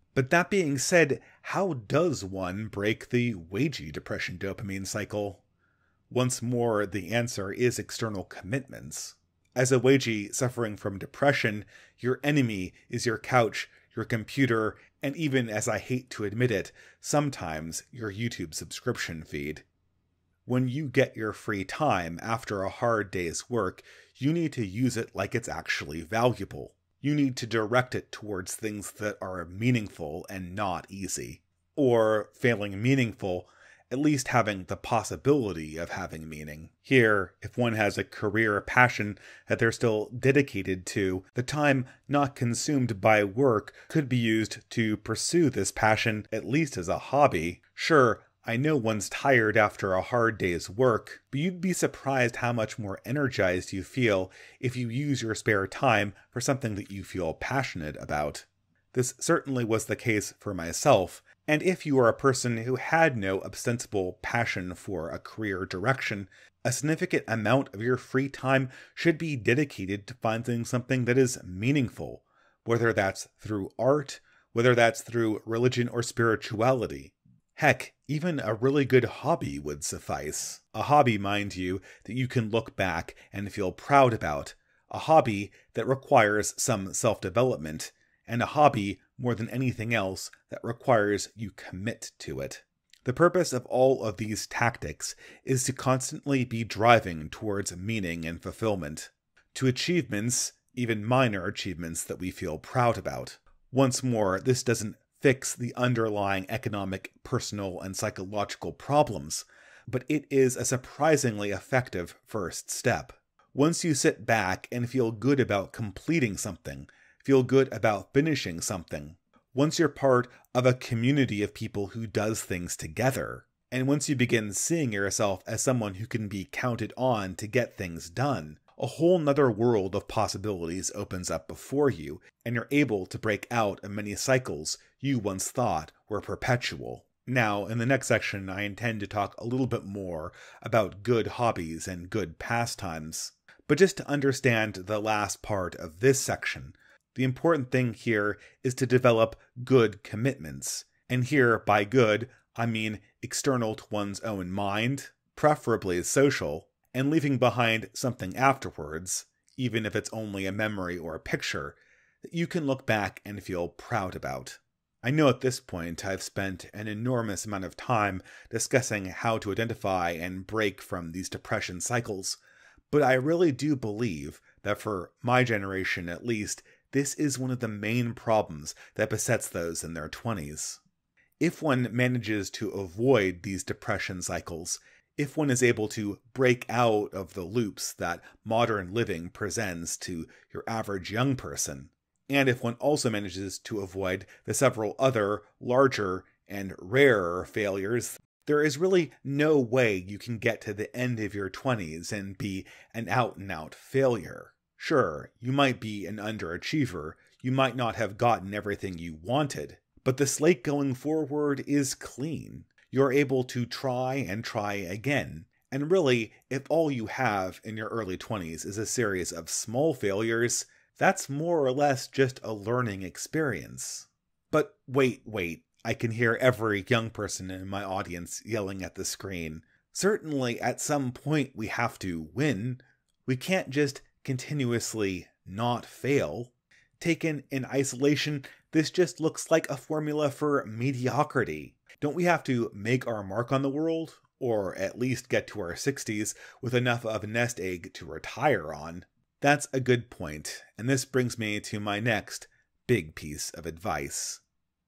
But that being said, how does one break the wagey depression dopamine cycle? Once more, the answer is external commitments. As a wagey suffering from depression, your enemy is your couch, your computer, and even, as I hate to admit it, sometimes your YouTube subscription feed. When you get your free time after a hard day's work, you need to use it like it's actually valuable. You need to direct it towards things that are meaningful and not easy. Or, failing meaningful, at least having the possibility of having meaning. Here, if one has a career passion that they're still dedicated to, the time not consumed by work could be used to pursue this passion, at least as a hobby. Sure, I know one's tired after a hard day's work, but you'd be surprised how much more energized you feel if you use your spare time for something that you feel passionate about. This certainly was the case for myself, and if you are a person who had no ostensible passion for a career direction, a significant amount of your free time should be dedicated to finding something that is meaningful, whether that's through art, whether that's through religion or spirituality. Heck, even a really good hobby would suffice. A hobby, mind you, that you can look back and feel proud about. A hobby that requires some self-development. And a hobby, more than anything else, that requires you commit to it. The purpose of all of these tactics is to constantly be driving towards meaning and fulfillment. To achievements, even minor achievements that we feel proud about. Once more, this doesn't fix the underlying economic, personal, and psychological problems, but it is a surprisingly effective first step. Once you sit back and feel good about completing something, feel good about finishing something, once you're part of a community of people who does things together, and once you begin seeing yourself as someone who can be counted on to get things done, a whole nother world of possibilities opens up before you, and you're able to break out of many cycles you once thought were perpetual. Now, in the next section, I intend to talk a little bit more about good hobbies and good pastimes. But just to understand the last part of this section, the important thing here is to develop good commitments. And here, by good, I mean external to one's own mind, preferably social, and leaving behind something afterwards, even if it's only a memory or a picture, that you can look back and feel proud about. I know at this point I've spent an enormous amount of time discussing how to identify and break from these depression cycles, but I really do believe that for my generation at least, this is one of the main problems that besets those in their 20s. If one manages to avoid these depression cycles, if one is able to break out of the loops that modern living presents to your average young person, and if one also manages to avoid the several other, larger, and rarer failures, there is really no way you can get to the end of your 20s and be an out-and-out failure. Sure, you might be an underachiever, you might not have gotten everything you wanted, but the slate going forward is clean. You're able to try and try again. And really, if all you have in your early 20s is a series of small failures, that's more or less just a learning experience. But wait, I can hear every young person in my audience yelling at the screen. Certainly, at some point we have to win. We can't just continuously not fail. Taken in isolation, this just looks like a formula for mediocrity. Don't we have to make our mark on the world, or at least get to our 60s with enough of a nest egg to retire on? That's a good point, and this brings me to my next big piece of advice.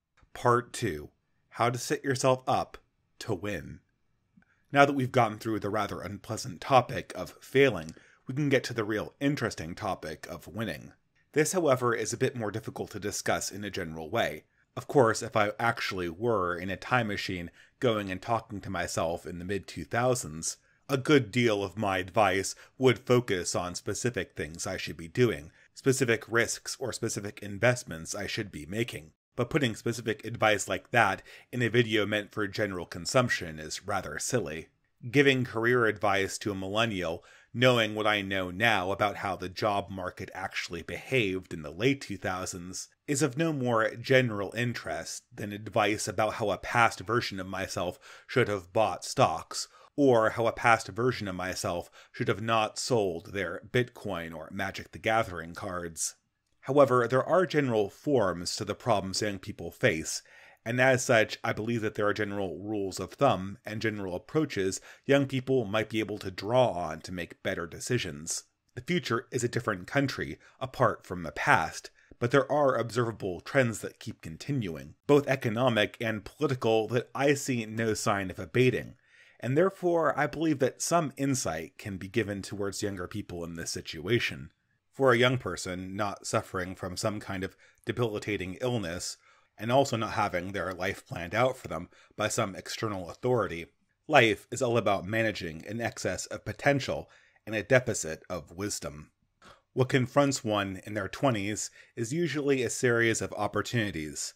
Part 2. How to set yourself up to win. Now that we've gotten through the rather unpleasant topic of failing, we can get to the real interesting topic of winning. This, however, is a bit more difficult to discuss in a general way. Of course, if I actually were in a time machine going and talking to myself in the mid-2000s, a good deal of my advice would focus on specific things I should be doing, specific risks or specific investments I should be making. But putting specific advice like that in a video meant for general consumption is rather silly. Giving career advice to a millennial, knowing what I know now about how the job market actually behaved in the late 2000s, is of no more general interest than advice about how a past version of myself should have bought stocks, or how a past version of myself should have not sold their Bitcoin or Magic the Gathering cards. However, there are general forms to the problems young people face, and as such, I believe that there are general rules of thumb and general approaches young people might be able to draw on to make better decisions. The future is a different country, apart from the past, but there are observable trends that keep continuing, both economic and political, that I see no sign of abating, and therefore I believe that some insight can be given towards younger people in this situation. For a young person not suffering from some kind of debilitating illness, and also not having their life planned out for them by some external authority, life is all about managing an excess of potential and a deficit of wisdom. What confronts one in their 20s is usually a series of opportunities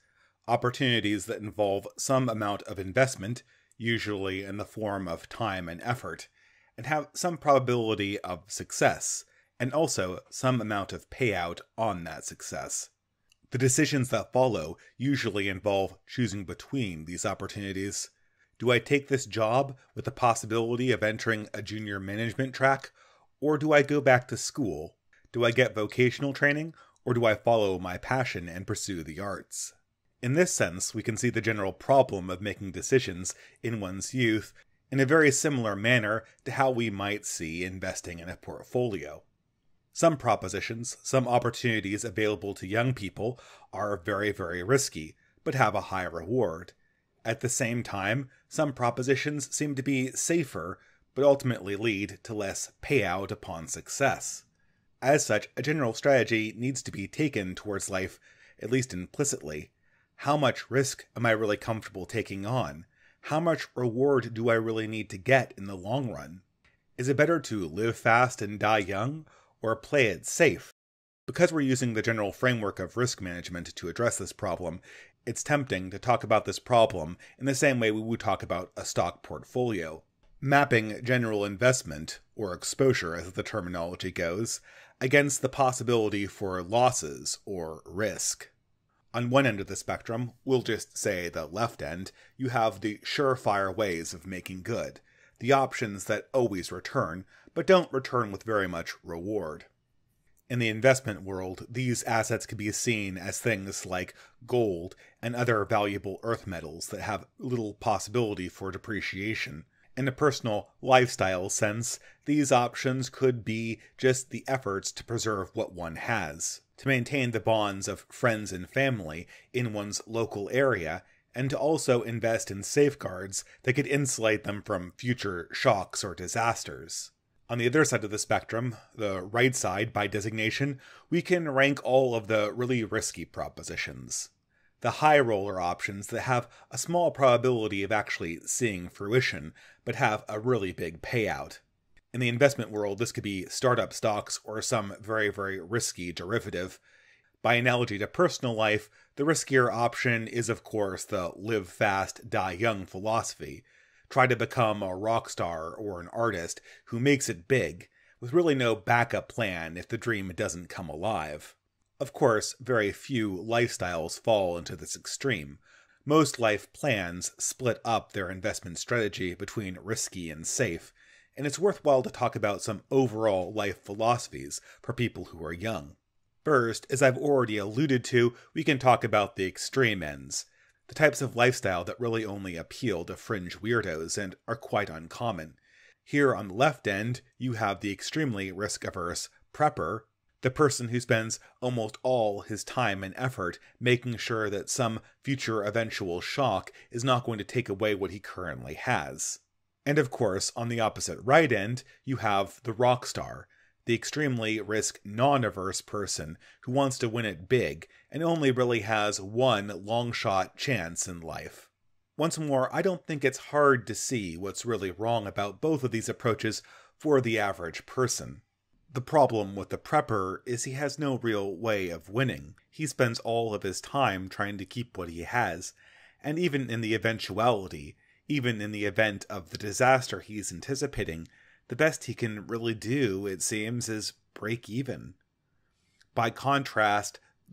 that involve some amount of investment, usually in the form of time and effort, and have some probability of success, and also some amount of payout on that success. The decisions that follow usually involve choosing between these opportunities. Do I take this job with the possibility of entering a junior management track, or do I go back to school? Do I get vocational training, or do I follow my passion and pursue the arts? In this sense, we can see the general problem of making decisions in one's youth in a very similar manner to how we might see investing in a portfolio. Some propositions, some opportunities available to young people are very, very risky, but have a high reward. At the same time, some propositions seem to be safer, but ultimately lead to less payout upon success. As such, a general strategy needs to be taken towards life, at least implicitly. How much risk am I really comfortable taking on? How much reward do I really need to get in the long run? Is it better to live fast and die young, or play it safe? Because we're using the general framework of risk management to address this problem, it's tempting to talk about this problem in the same way we would talk about a stock portfolio. Mapping general investment, or exposure as the terminology goes, against the possibility for losses or risk. On one end of the spectrum, we'll just say the left end, you have the surefire ways of making good, the options that always return, but don't return with very much reward. In the investment world, these assets can be seen as things like gold and other valuable earth metals that have little possibility for depreciation. In a personal lifestyle sense, these options could be just the efforts to preserve what one has, to maintain the bonds of friends and family in one's local area, and to also invest in safeguards that could insulate them from future shocks or disasters. On the other side of the spectrum, the right side by designation, we can rank all of the really risky propositions. The high roller options that have a small probability of actually seeing fruition, but have a really big payout. In the investment world, this could be startup stocks or some very, very risky derivative. By analogy to personal life, the riskier option is of course the live fast, die young philosophy. Try to become a rock star or an artist who makes it big, with really no backup plan if the dream doesn't come alive. Of course, very few lifestyles fall into this extreme. Most life plans split up their investment strategy between risky and safe, and it's worthwhile to talk about some overall life philosophies for people who are young. First, as I've already alluded to, we can talk about the extreme ends, the types of lifestyle that really only appeal to fringe weirdos and are quite uncommon. Here on the left end, you have the extremely risk-averse prepper, the person who spends almost all his time and effort making sure that some future eventual shock is not going to take away what he currently has. And of course, on the opposite right end, you have the rock star, the extremely risk non-averse person who wants to win it big and only really has one long-shot chance in life. Once more, I don't think it's hard to see what's really wrong about both of these approaches for the average person. The problem with the prepper is he has no real way of winning. He spends all of his time trying to keep what he has, and even in the eventuality, even in the event of the disaster he's anticipating, the best he can really do, it seems, is break even. By contrast,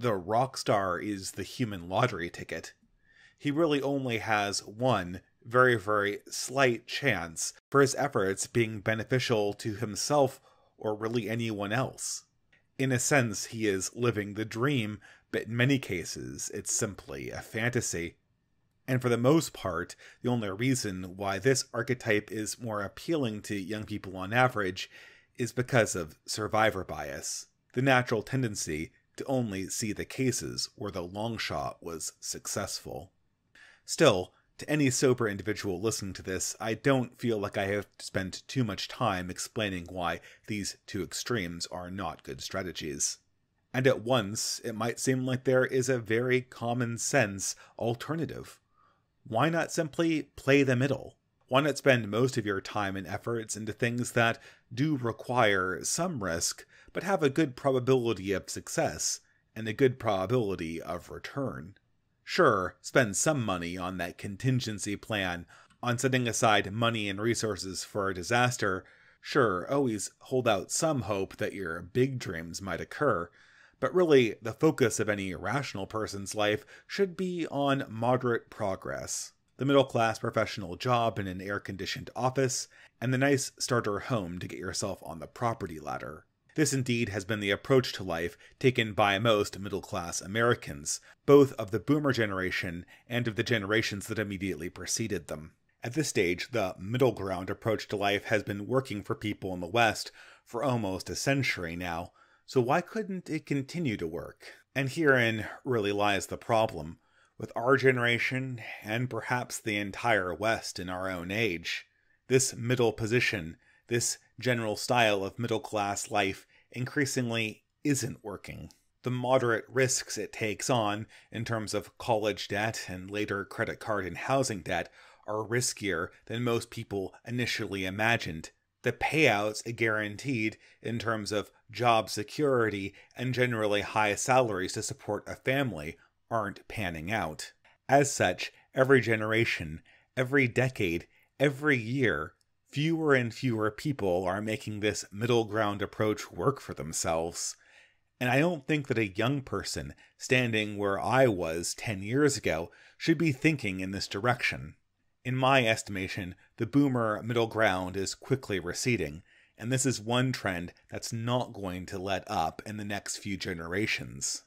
the rock star is the human lottery ticket. He really only has one very, very slight chance for his efforts being beneficial to himself or really anyone else. In a sense, he is living the dream, but in many cases, it's simply a fantasy. And for the most part, the only reason why this archetype is more appealing to young people on average is because of survivor bias, the natural tendency to only see the cases where the long shot was successful. Still, to any sober individual listening to this, I don't feel like I have spent too much time explaining why these two extremes are not good strategies. And at once, it might seem like there is a very common sense alternative. Why not simply play the middle? Why not spend most of your time and efforts into things that do require some risk, but have a good probability of success and a good probability of return? Sure, spend some money on that contingency plan, on setting aside money and resources for a disaster. Sure, always hold out some hope that your big dreams might occur. But really, the focus of any rational person's life should be on moderate progress. The middle-class professional job in an air-conditioned office, and the nice starter home to get yourself on the property ladder. This indeed has been the approach to life taken by most middle-class Americans, both of the boomer generation and of the generations that immediately preceded them. At this stage, the middle ground approach to life has been working for people in the West for almost a century now, so why couldn't it continue to work? And herein really lies the problem, with our generation, and perhaps the entire West in our own age. This middle position, this general style of middle-class life increasingly isn't working. The moderate risks it takes on, in terms of college debt and later credit card and housing debt, are riskier than most people initially imagined. The payouts guaranteed in terms of job security and generally high salaries to support a family aren't panning out. As such, every generation, every decade, every year, fewer and fewer people are making this middle ground approach work for themselves. And I don't think that a young person standing where I was 10 years ago should be thinking in this direction. In my estimation, the boomer middle ground is quickly receding, and this is one trend that's not going to let up in the next few generations.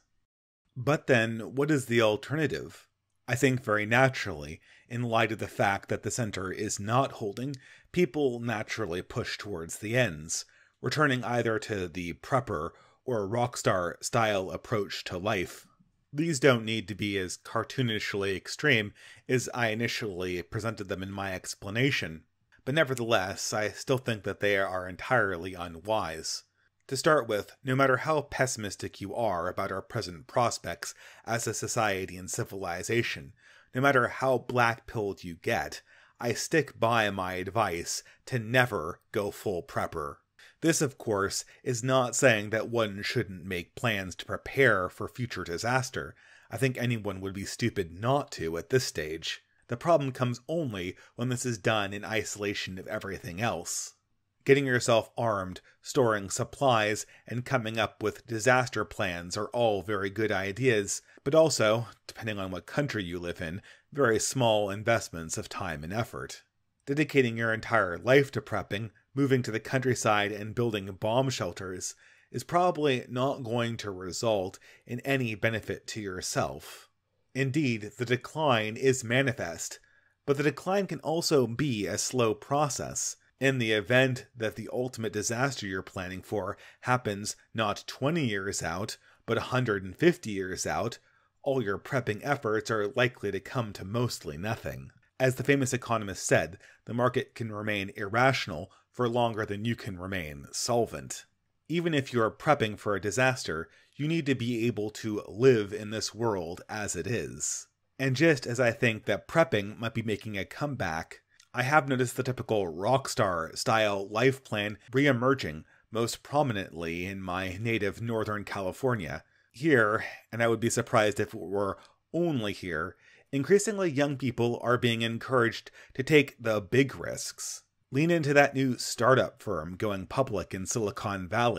But then, what is the alternative? I think very naturally, in light of the fact that the center is not holding, people naturally push towards the ends, returning either to the prepper or rockstar style approach to life. These don't need to be as cartoonishly extreme as I initially presented them in my explanation, but nevertheless, I still think that they are entirely unwise. To start with, no matter how pessimistic you are about our present prospects as a society and civilization, no matter how black-pilled you get, I stick by my advice to never go full prepper. This, of course, is not saying that one shouldn't make plans to prepare for future disaster. I think anyone would be stupid not to at this stage. The problem comes only when this is done in isolation of everything else. Getting yourself armed, storing supplies, and coming up with disaster plans are all very good ideas, but also, depending on what country you live in, very small investments of time and effort. Dedicating your entire life to prepping, moving to the countryside and building bomb shelters is probably not going to result in any benefit to yourself. Indeed, the decline is manifest, but the decline can also be a slow process. In the event that the ultimate disaster you're planning for happens not 20 years out, but 150 years out, all your prepping efforts are likely to come to mostly nothing. As the famous economist said, the market can remain irrational for longer than you can remain solvent. Even if you're prepping for a disaster, you need to be able to live in this world as it is. And just as I think that prepping might be making a comeback, I have noticed the typical rockstar-style life plan re-emerging most prominently in my native Northern California. Here, and I would be surprised if it were only here, increasingly young people are being encouraged to take the big risks. Lean into that new startup firm going public in Silicon Valley.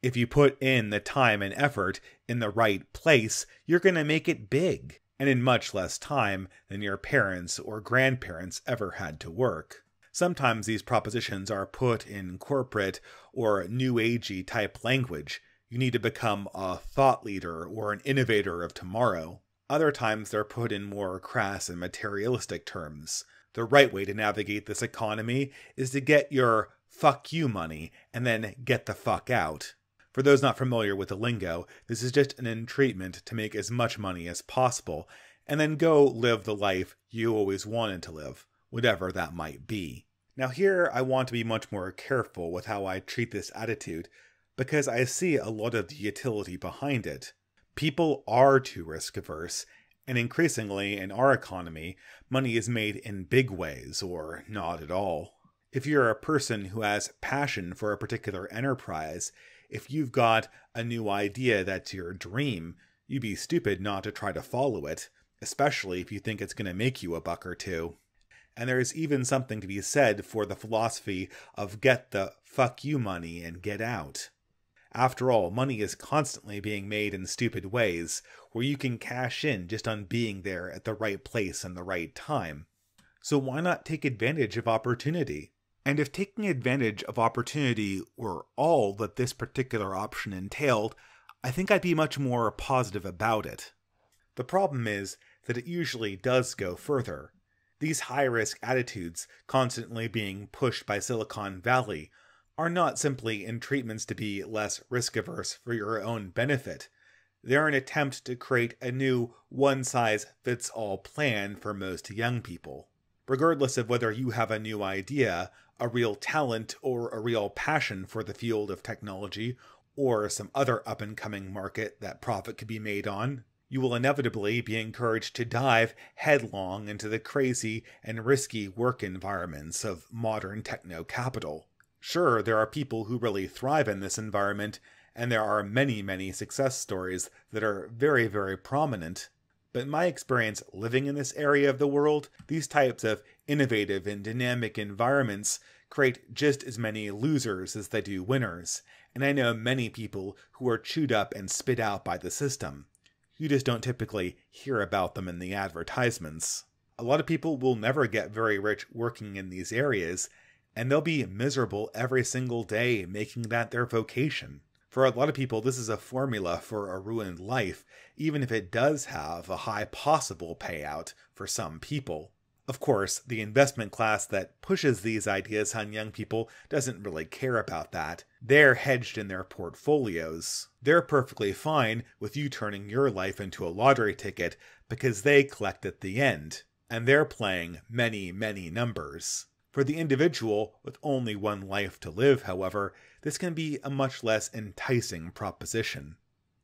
If you put in the time and effort in the right place, you're going to make it big, and in much less time than your parents or grandparents ever had to work. Sometimes these propositions are put in corporate or new agey type language. You need to become a thought leader or an innovator of tomorrow. Other times they're put in more crass and materialistic terms. The right way to navigate this economy is to get your fuck you money and then get the fuck out. For those not familiar with the lingo, this is just an entreatment to make as much money as possible and then go live the life you always wanted to live, whatever that might be. Now here I want to be much more careful with how I treat this attitude because I see a lot of the utility behind it. People are too risk averse, and increasingly in our economy, money is made in big ways or not at all. If you're a person who has passion for a particular enterprise, if you've got a new idea that's your dream, you'd be stupid not to try to follow it, especially if you think it's going to make you a buck or two. And there's even something to be said for the philosophy of get the fuck you money and get out. After all, money is constantly being made in stupid ways, where you can cash in just on being there at the right place and the right time. So why not take advantage of opportunity? And if taking advantage of opportunity were all that this particular option entailed, I think I'd be much more positive about it. The problem is that it usually does go further. These high-risk attitudes, constantly being pushed by Silicon Valley, are not simply entreatments to be less risk-averse for your own benefit. They're an attempt to create a new one-size-fits-all plan for most young people. Regardless of whether you have a new idea, a real talent, or a real passion for the field of technology, or some other up-and-coming market that profit could be made on, you will inevitably be encouraged to dive headlong into the crazy and risky work environments of modern techno-capital. Sure, there are people who really thrive in this environment, and there are many, many success stories that are very, very prominent. But in my experience living in this area of the world, these types of innovative and dynamic environments create just as many losers as they do winners, and I know many people who are chewed up and spit out by the system. You just don't typically hear about them in the advertisements. A lot of people will never get very rich working in these areas, and they'll be miserable every single day making that their vocation. For a lot of people, this is a formula for a ruined life, even if it does have a high possible payout for some people. Of course, the investment class that pushes these ideas on young people doesn't really care about that. They're hedged in their portfolios. They're perfectly fine with you turning your life into a lottery ticket because they collect at the end, and they're playing many, many numbers. For the individual with only one life to live, however, this can be a much less enticing proposition.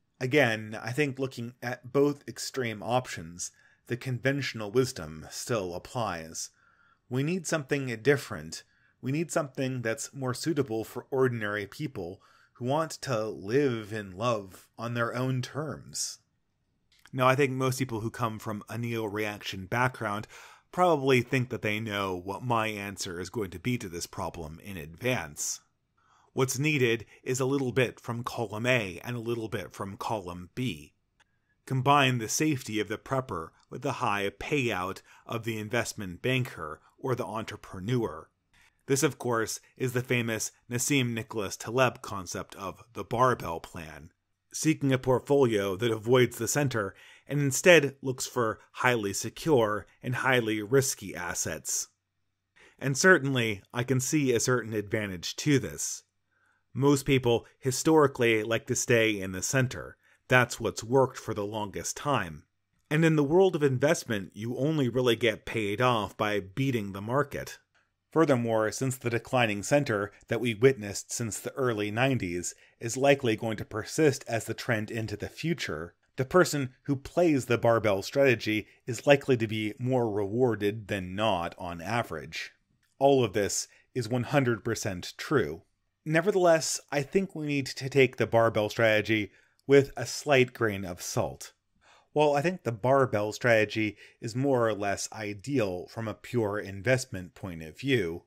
Again, I think looking at both extreme options, the conventional wisdom still applies. We need something different. We need something that's more suitable for ordinary people who want to live and love on their own terms. Now, I think most people who come from a neo-reaction background probably think that they know what my answer is going to be to this problem in advance. What's needed is a little bit from column A and a little bit from column B. Combine the safety of the prepper with the high payout of the investment banker or the entrepreneur. This, of course, is the famous Nassim Nicholas Taleb concept of the barbell plan, seeking a portfolio that avoids the center and instead looks for highly secure and highly risky assets. And certainly, I can see a certain advantage to this. Most people historically like to stay in the center. That's what's worked for the longest time. And in the world of investment, you only really get paid off by beating the market. Furthermore, since the declining center that we witnessed since the early 90s is likely going to persist as the trend into the future, the person who plays the barbell strategy is likely to be more rewarded than not on average. All of this is 100% true. Nevertheless, I think we need to take the barbell strategy with a slight grain of salt. While I think the barbell strategy is more or less ideal from a pure investment point of view,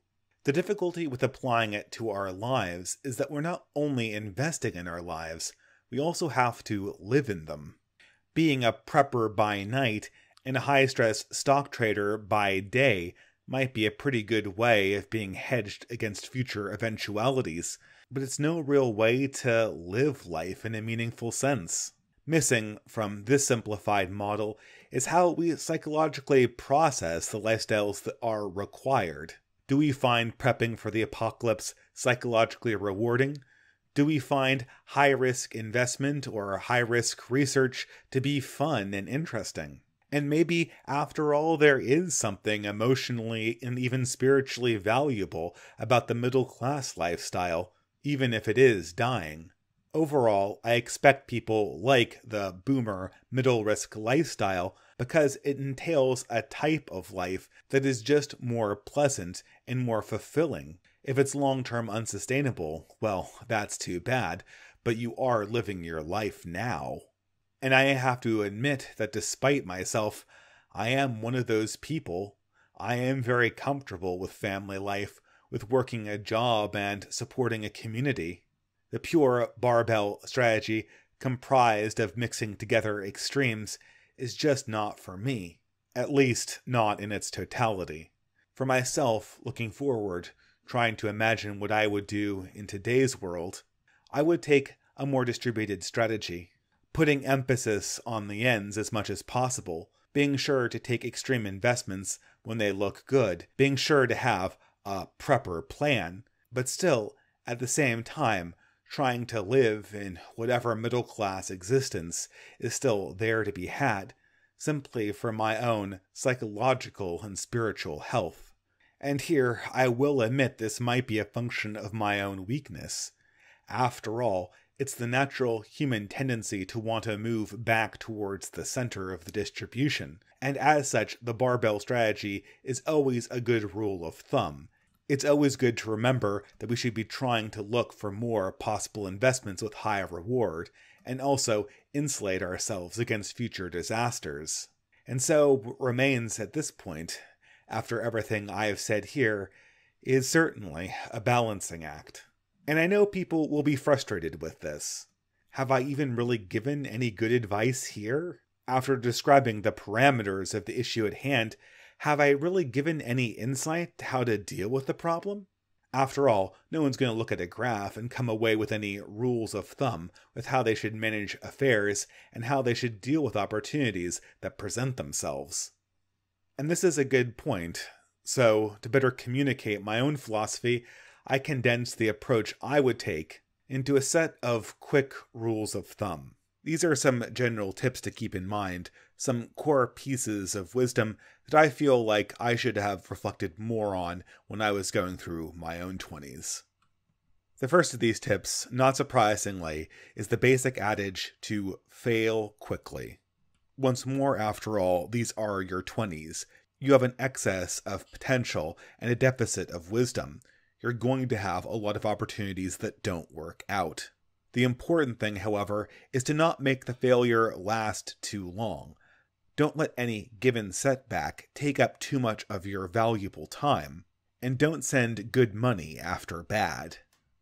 The difficulty with applying it to our lives is that we're not only investing in our lives, we also have to live in them. Being a prepper by night and a high-stress stock trader by day might be a pretty good way of being hedged against future eventualities, but it's no real way to live life in a meaningful sense. Missing from this simplified model is how we psychologically process the lifestyles that are required. Do we find prepping for the apocalypse psychologically rewarding? Do we find high-risk investment or high-risk research to be fun and interesting? And maybe, after all, there is something emotionally and even spiritually valuable about the middle-class lifestyle, even if it is dying. Overall, I expect people like the boomer middle-risk lifestyle because it entails a type of life that is just more pleasant and more fulfilling. If it's long-term unsustainable, well, that's too bad, but you are living your life now. And I have to admit that despite myself, I am one of those people. I am very comfortable with family life, with working a job and supporting a community. The pure barbell strategy, comprised of mixing together extremes, is just not for me. At least, not in its totality. For myself, looking forward, trying to imagine what I would do in today's world, I would take a more distributed strategy. Putting emphasis on the ends as much as possible, being sure to take extreme investments when they look good, being sure to have a prepper plan, but still, at the same time, trying to live in whatever middle-class existence is still there to be had, simply for my own psychological and spiritual health. And here, I will admit this might be a function of my own weakness. After all, it's the natural human tendency to want to move back towards the center of the distribution, and as such, the barbell strategy is always a good rule of thumb. It's always good to remember that we should be trying to look for more possible investments with high reward, and also insulate ourselves against future disasters. And so what remains at this point, after everything I have said here, is certainly a balancing act. And I know people will be frustrated with this. Have I even really given any good advice here? After describing the parameters of the issue at hand, have I really given any insight to how to deal with the problem? After all, no one's going to look at a graph and come away with any rules of thumb with how they should manage affairs and how they should deal with opportunities that present themselves. And this is a good point. So, to better communicate my own philosophy, I condensed the approach I would take into a set of quick rules of thumb. These are some general tips to keep in mind, some core pieces of wisdom that I feel like I should have reflected more on when I was going through my own 20s. The first of these tips, not surprisingly, is the basic adage to fail quickly. Once more, after all, these are your 20s. You have an excess of potential and a deficit of wisdom. You're going to have a lot of opportunities that don't work out. The important thing, however, is to not make the failure last too long. Don't let any given setback take up too much of your valuable time, and don't send good money after bad.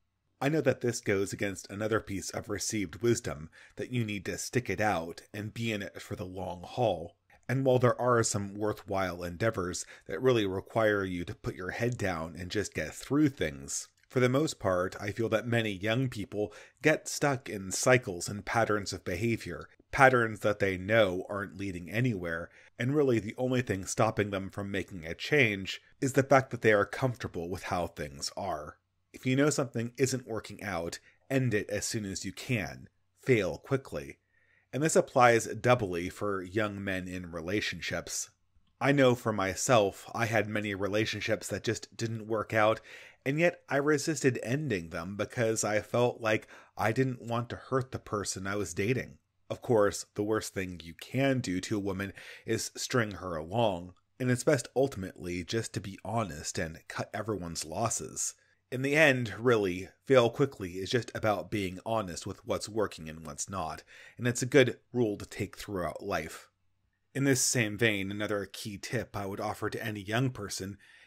I know that this goes against another piece of received wisdom, that you need to stick it out and be in it for the long haul. And while there are some worthwhile endeavors that really require you to put your head down and just get through things, for the most part, I feel that many young people get stuck in cycles and patterns of behavior, patterns that they know aren't leading anywhere, and really the only thing stopping them from making a change is the fact that they are comfortable with how things are. If you know something isn't working out, end it as soon as you can. Fail quickly. And this applies doubly for young men in relationships. I know for myself, I had many relationships that just didn't work out, and yet I resisted ending them because I felt like I didn't want to hurt the person I was dating. Of course, the worst thing you can do to a woman is string her along, and it's best ultimately just to be honest and cut everyone's losses. In the end, really, fail quickly is just about being honest with what's working and what's not, and it's a good rule to take throughout life. In this same vein, another key tip I would offer to any young person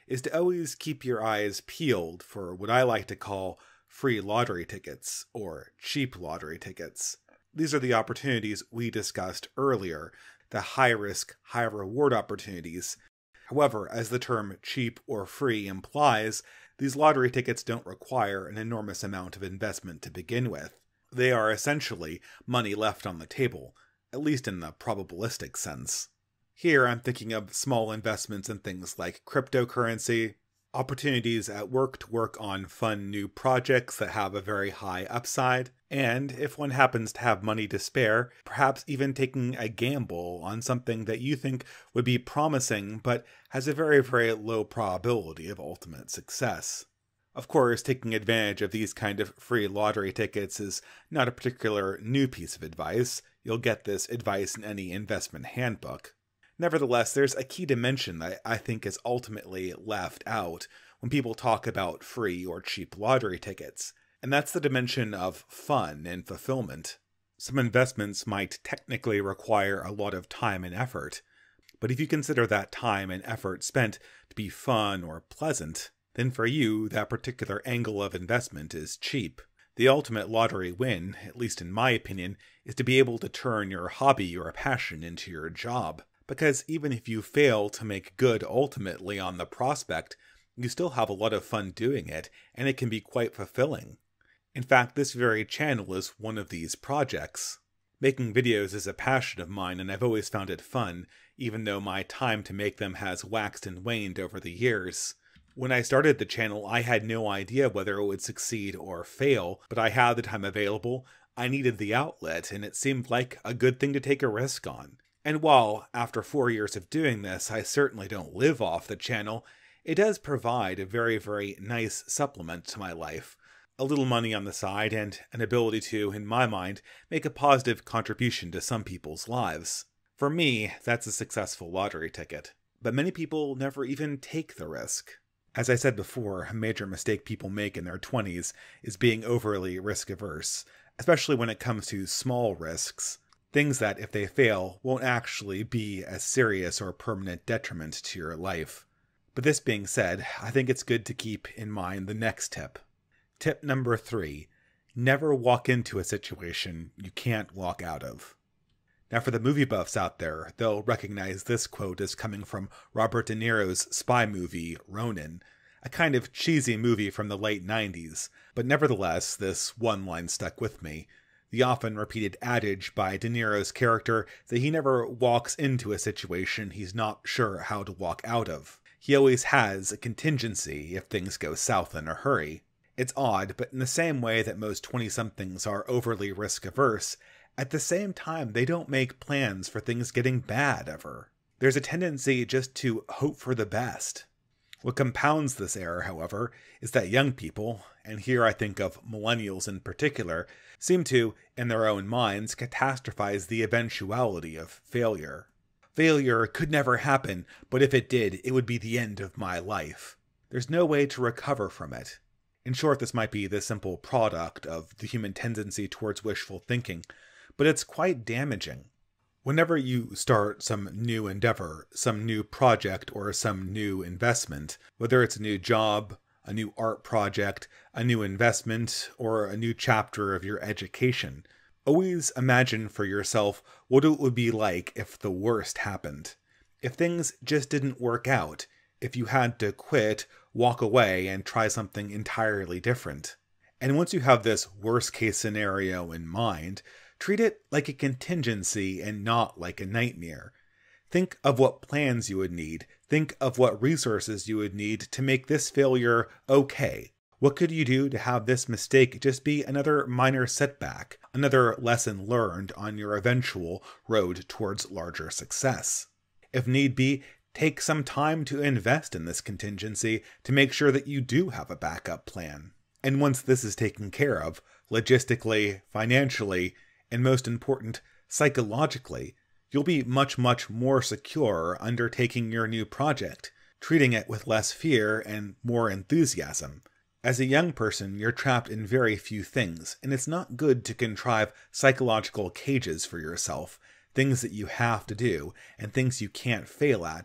is to always keep your eyes peeled for what I like to call free lottery tickets, or cheap lottery tickets. These are the opportunities we discussed earlier, the high-risk, high-reward opportunities. However, as the term cheap or free implies, these lottery tickets don't require an enormous amount of investment to begin with. They are essentially money left on the table, at least in the probabilistic sense. Here I'm thinking of small investments in things like cryptocurrency, opportunities at work to work on fun new projects that have a very high upside, and if one happens to have money to spare, perhaps even taking a gamble on something that you think would be promising but has a very, very low probability of ultimate success. Of course, taking advantage of these kind of free lottery tickets is not a particular new piece of advice. You'll get this advice in any investment handbook. Nevertheless, there's a key dimension that I think is ultimately left out when people talk about free or cheap lottery tickets, and that's the dimension of fun and fulfillment. Some investments might technically require a lot of time and effort, but if you consider that time and effort spent to be fun or pleasant, then for you, that particular angle of investment is cheap. The ultimate lottery win, at least in my opinion, is to be able to turn your hobby or passion into your job. Because even if you fail to make good ultimately on the prospect, you still have a lot of fun doing it, and it can be quite fulfilling. In fact, this very channel is one of these projects. Making videos is a passion of mine, and I've always found it fun, even though my time to make them has waxed and waned over the years. When I started the channel, I had no idea whether it would succeed or fail, but I had the time available, I needed the outlet, and it seemed like a good thing to take a risk on. And while, after 4 years of doing this, I certainly don't live off the channel, it does provide a very, very nice supplement to my life. A little money on the side and an ability to, in my mind, make a positive contribution to some people's lives. For me, that's a successful lottery ticket. But many people never even take the risk. As I said before, a major mistake people make in their 20s is being overly risk-averse, especially when it comes to small risks. Things that, if they fail, won't actually be a serious or permanent detriment to your life. But this being said, I think it's good to keep in mind the next tip. Tip number 3. Never walk into a situation you can't walk out of. Now for the movie buffs out there, they'll recognize this quote as coming from Robert De Niro's spy movie, Ronin, a kind of cheesy movie from the late 90s, but nevertheless, this one line stuck with me. The often repeated adage by De Niro's character that he never walks into a situation he's not sure how to walk out of. He always has a contingency if things go south in a hurry. It's odd, but in the same way that most 20-somethings are overly risk-averse, at the same time they don't make plans for things getting bad ever. There's a tendency just to hope for the best. What compounds this error, however, is that young people, and here I think of millennials in particular, seem to, in their own minds, catastrophize the eventuality of failure. Failure could never happen, but if it did, it would be the end of my life. There's no way to recover from it. In short, this might be the simple product of the human tendency towards wishful thinking, but it's quite damaging. Whenever you start some new endeavor, some new project, or some new investment, whether it's a new job, a new art project, a new investment, or a new chapter of your education, always imagine for yourself what it would be like if the worst happened. If things just didn't work out, if you had to quit, walk away, and try something entirely different. And once you have this worst case scenario in mind, treat it like a contingency and not like a nightmare. Think of what plans you would need. Think of what resources you would need to make this failure okay. What could you do to have this mistake just be another minor setback, another lesson learned on your eventual road towards larger success? If need be, take some time to invest in this contingency to make sure that you do have a backup plan. And once this is taken care of, logistically, financially, and most important, psychologically, you'll be much, much more secure undertaking your new project, treating it with less fear and more enthusiasm. As a young person, you're trapped in very few things, and it's not good to contrive psychological cages for yourself, things that you have to do, and things you can't fail at.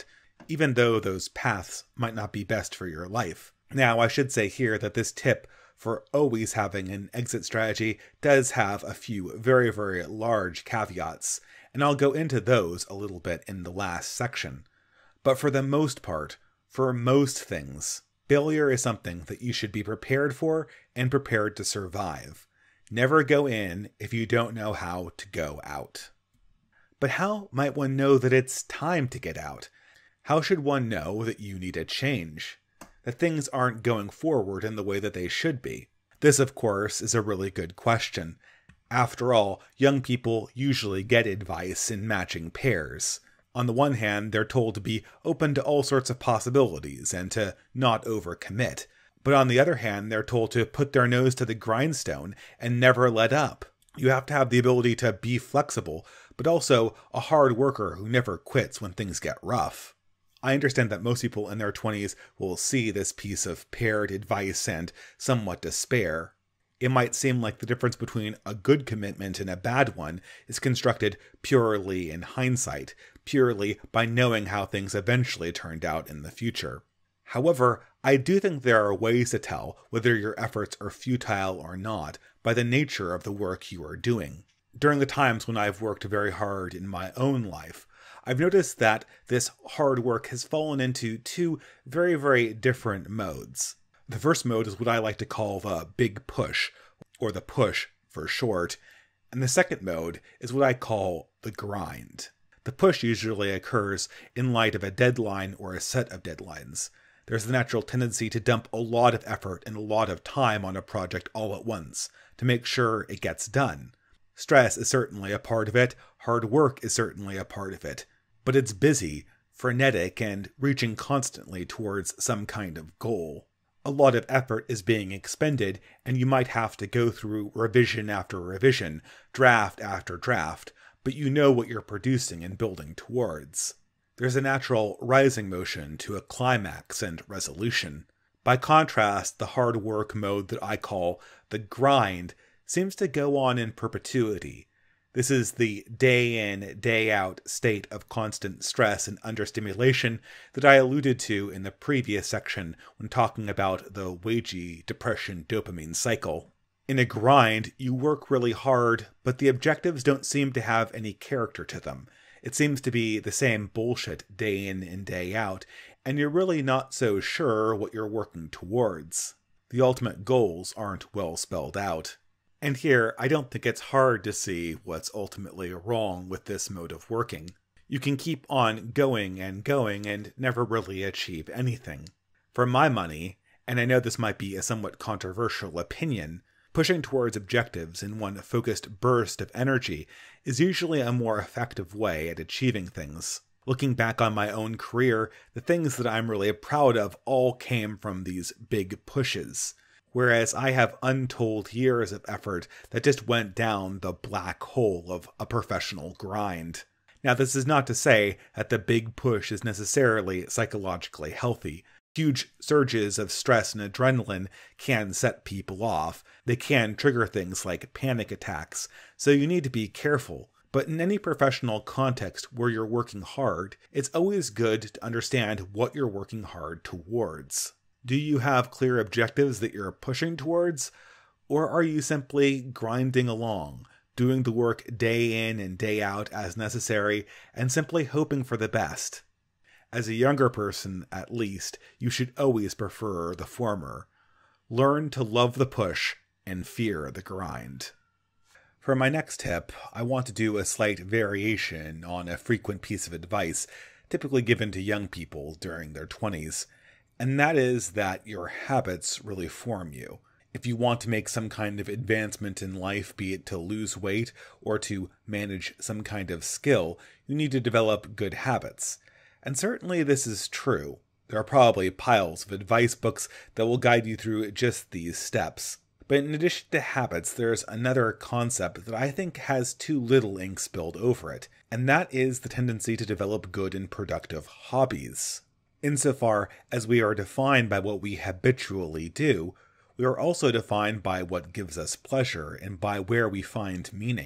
even though those paths might not be best for your life. Now, I should say here that this tip for always having an exit strategy does have a few very, very large caveats, and I'll go into those a little bit in the last section. But for the most part, for most things, failure is something that you should be prepared for and prepared to survive. Never go in if you don't know how to go out. But how might one know that it's time to get out? How should one know that you need a change? That things aren't going forward in the way that they should be? This, of course, is a really good question. After all, young people usually get advice in matching pairs. On the one hand, they're told to be open to all sorts of possibilities and to not overcommit. But on the other hand, they're told to put their nose to the grindstone and never let up. You have to have the ability to be flexible, but also a hard worker who never quits when things get rough. I understand that most people in their 20s will see this piece of paired advice and somewhat despair. It might seem like the difference between a good commitment and a bad one is constructed purely in hindsight, purely by knowing how things eventually turned out in the future. However, I do think there are ways to tell whether your efforts are futile or not by the nature of the work you are doing. During the times when I've worked very hard in my own life, I've noticed that this hard work has fallen into two very, very different modes. The first mode is what I like to call the big push, or the push for short, and the second mode is what I call the grind. The push usually occurs in light of a deadline or a set of deadlines. There's the natural tendency to dump a lot of effort and a lot of time on a project all at once, to make sure it gets done. Stress is certainly a part of it, hard work is certainly a part of it, but it's busy, frenetic, and reaching constantly towards some kind of goal. A lot of effort is being expended, and you might have to go through revision after revision, draft after draft, but you know what you're producing and building towards. There's a natural rising motion to a climax and resolution. By contrast, the hard work mode that I call the grind seems to go on in perpetuity. This is the day in, day out state of constant stress and understimulation that I alluded to in the previous section when talking about the wagey depression dopamine cycle. In a grind, you work really hard, but the objectives don't seem to have any character to them. It seems to be the same bullshit day in and day out, and you're really not so sure what you're working towards. The ultimate goals aren't well spelled out. And here, I don't think it's hard to see what's ultimately wrong with this mode of working. You can keep on going and never really achieve anything. For my money, and I know this might be a somewhat controversial opinion, pushing towards objectives in one focused burst of energy is usually a more effective way at achieving things. Looking back on my own career, the things that I'm really proud of all came from these big pushes. Whereas I have untold years of effort that just went down the black hole of a professional grind. Now, this is not to say that the big push is necessarily psychologically healthy. Huge surges of stress and adrenaline can set people off. They can trigger things like panic attacks, so you need to be careful. But in any professional context where you're working hard, it's always good to understand what you're working hard towards. Do you have clear objectives that you're pushing towards? Or are you simply grinding along, doing the work day in and day out as necessary, and simply hoping for the best? As a younger person, at least, you should always prefer the former. Learn to love the push and fear the grind. For my next tip, I want to do a slight variation on a frequent piece of advice typically given to young people during their 20s. And that is that your habits really form you. If you want to make some kind of advancement in life, be it to lose weight or to manage some kind of skill, you need to develop good habits. And certainly this is true. There are probably piles of advice books that will guide you through just these steps. But in addition to habits, there's another concept that I think has too little ink spilled over it, and that is the tendency to develop good and productive hobbies. Insofar as we are defined by what we habitually do, we are also defined by what gives us pleasure and by where we find meaning.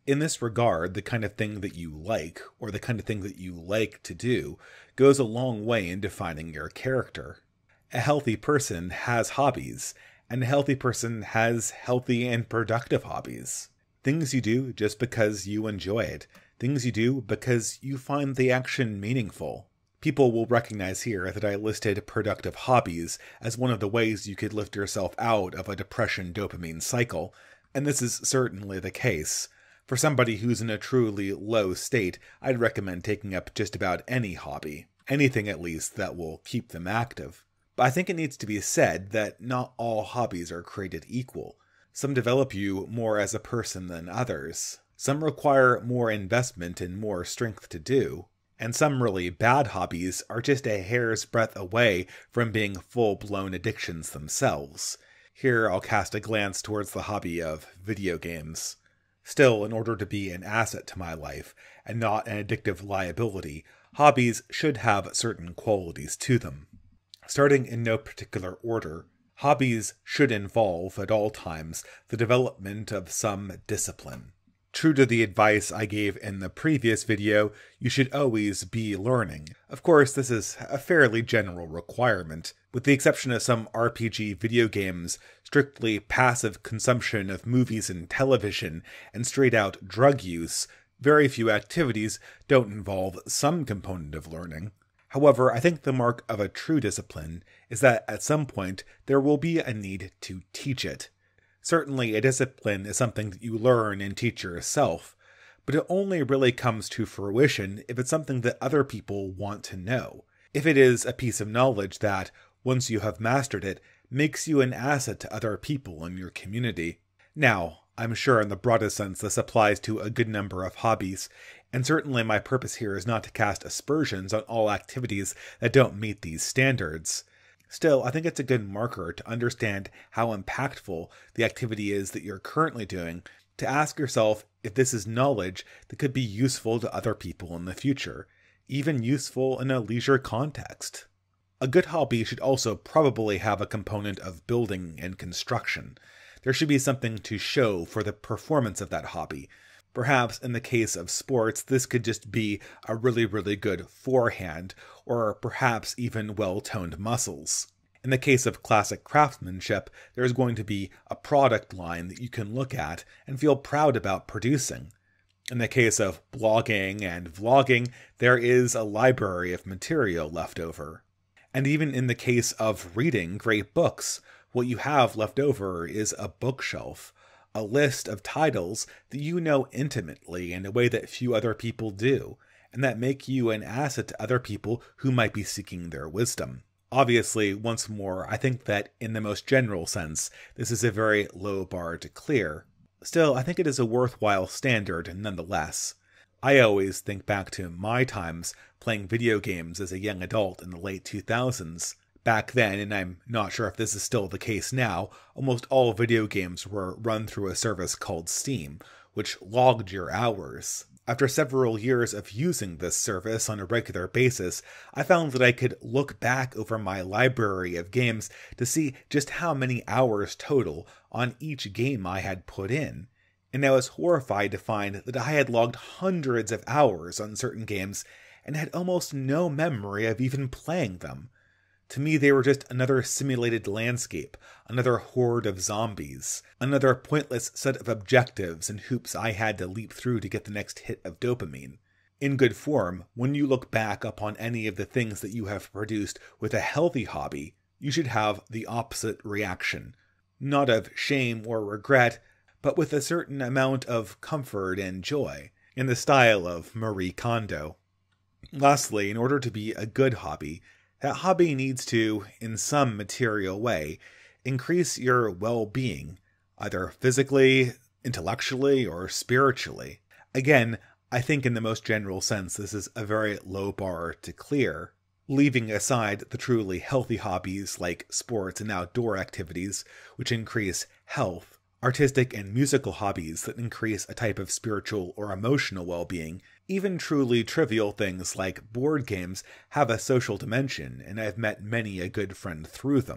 In this regard, the kind of thing that you like, or the kind of thing that you like to do, goes a long way in defining your character. A healthy person has hobbies, and a healthy person has healthy and productive hobbies. Things you do just because you enjoy it. Things you do because you find the action meaningful. People will recognize here that I listed productive hobbies as one of the ways you could lift yourself out of a depression dopamine cycle, and this is certainly the case. For somebody who's in a truly low state, I'd recommend taking up just about any hobby. Anything at least that will keep them active. But I think it needs to be said that not all hobbies are created equal. Some develop you more as a person than others. Some require more investment and more strength to do. And some really bad hobbies are just a hair's breadth away from being full-blown addictions themselves. Here I'll cast a glance towards the hobby of video games. Still, in order to be an asset to my life, and not an addictive liability, hobbies should have certain qualities to them. Starting in no particular order, hobbies should involve, at all times, the development of some discipline. True to the advice I gave in the previous video, you should always be learning. Of course, this is a fairly general requirement. With the exception of some RPG video games, strictly passive consumption of movies and television, and straight-out drug use, very few activities don't involve some component of learning. However, I think the mark of a true discipline is that at some point there will be a need to teach it. Certainly, a discipline is something that you learn and teach yourself, but it only really comes to fruition if it's something that other people want to know. If it is a piece of knowledge that, once you have mastered it, makes you an asset to other people in your community. Now, I'm sure in the broadest sense this applies to a good number of hobbies, and certainly my purpose here is not to cast aspersions on all activities that don't meet these standards. Still, I think it's a good marker to understand how impactful the activity is that you're currently doing, to ask yourself if this is knowledge that could be useful to other people in the future, even useful in a leisure context. A good hobby should also probably have a component of building and construction. There should be something to show for the performance of that hobby. Perhaps in the case of sports, this could just be a really good forehand, or perhaps even well-toned muscles. In the case of classic craftsmanship, there's going to be a product line that you can look at and feel proud about producing. In the case of blogging and vlogging, there is a library of material left over. And even in the case of reading great books, what you have left over is a bookshelf, a list of titles that you know intimately in a way that few other people do, and that make you an asset to other people who might be seeking their wisdom. Obviously, once more, I think that in the most general sense, this is a very low bar to clear. Still, I think it is a worthwhile standard nonetheless. I always think back to my times playing video games as a young adult in the late 2000s. Back then, and I'm not sure if this is still the case now, almost all video games were run through a service called Steam, which logged your hours. After several years of using this service on a regular basis, I found that I could look back over my library of games to see just how many hours total on each game I had put in. And I was horrified to find that I had logged hundreds of hours on certain games and had almost no memory of even playing them. To me, they were just another simulated landscape, another horde of zombies, another pointless set of objectives and hoops I had to leap through to get the next hit of dopamine. In good form, when you look back upon any of the things that you have produced with a healthy hobby, you should have the opposite reaction. Not of shame or regret, but with a certain amount of comfort and joy, in the style of Marie Kondo. Lastly, in order to be a good hobby, that hobby needs to, in some material way, increase your well-being, either physically, intellectually, or spiritually. Again, I think in the most general sense this is a very low bar to clear. Leaving aside the truly healthy hobbies like sports and outdoor activities, which increase health, artistic and musical hobbies that increase a type of spiritual or emotional well-being, even truly trivial things like board games have a social dimension, and I've met many a good friend through them.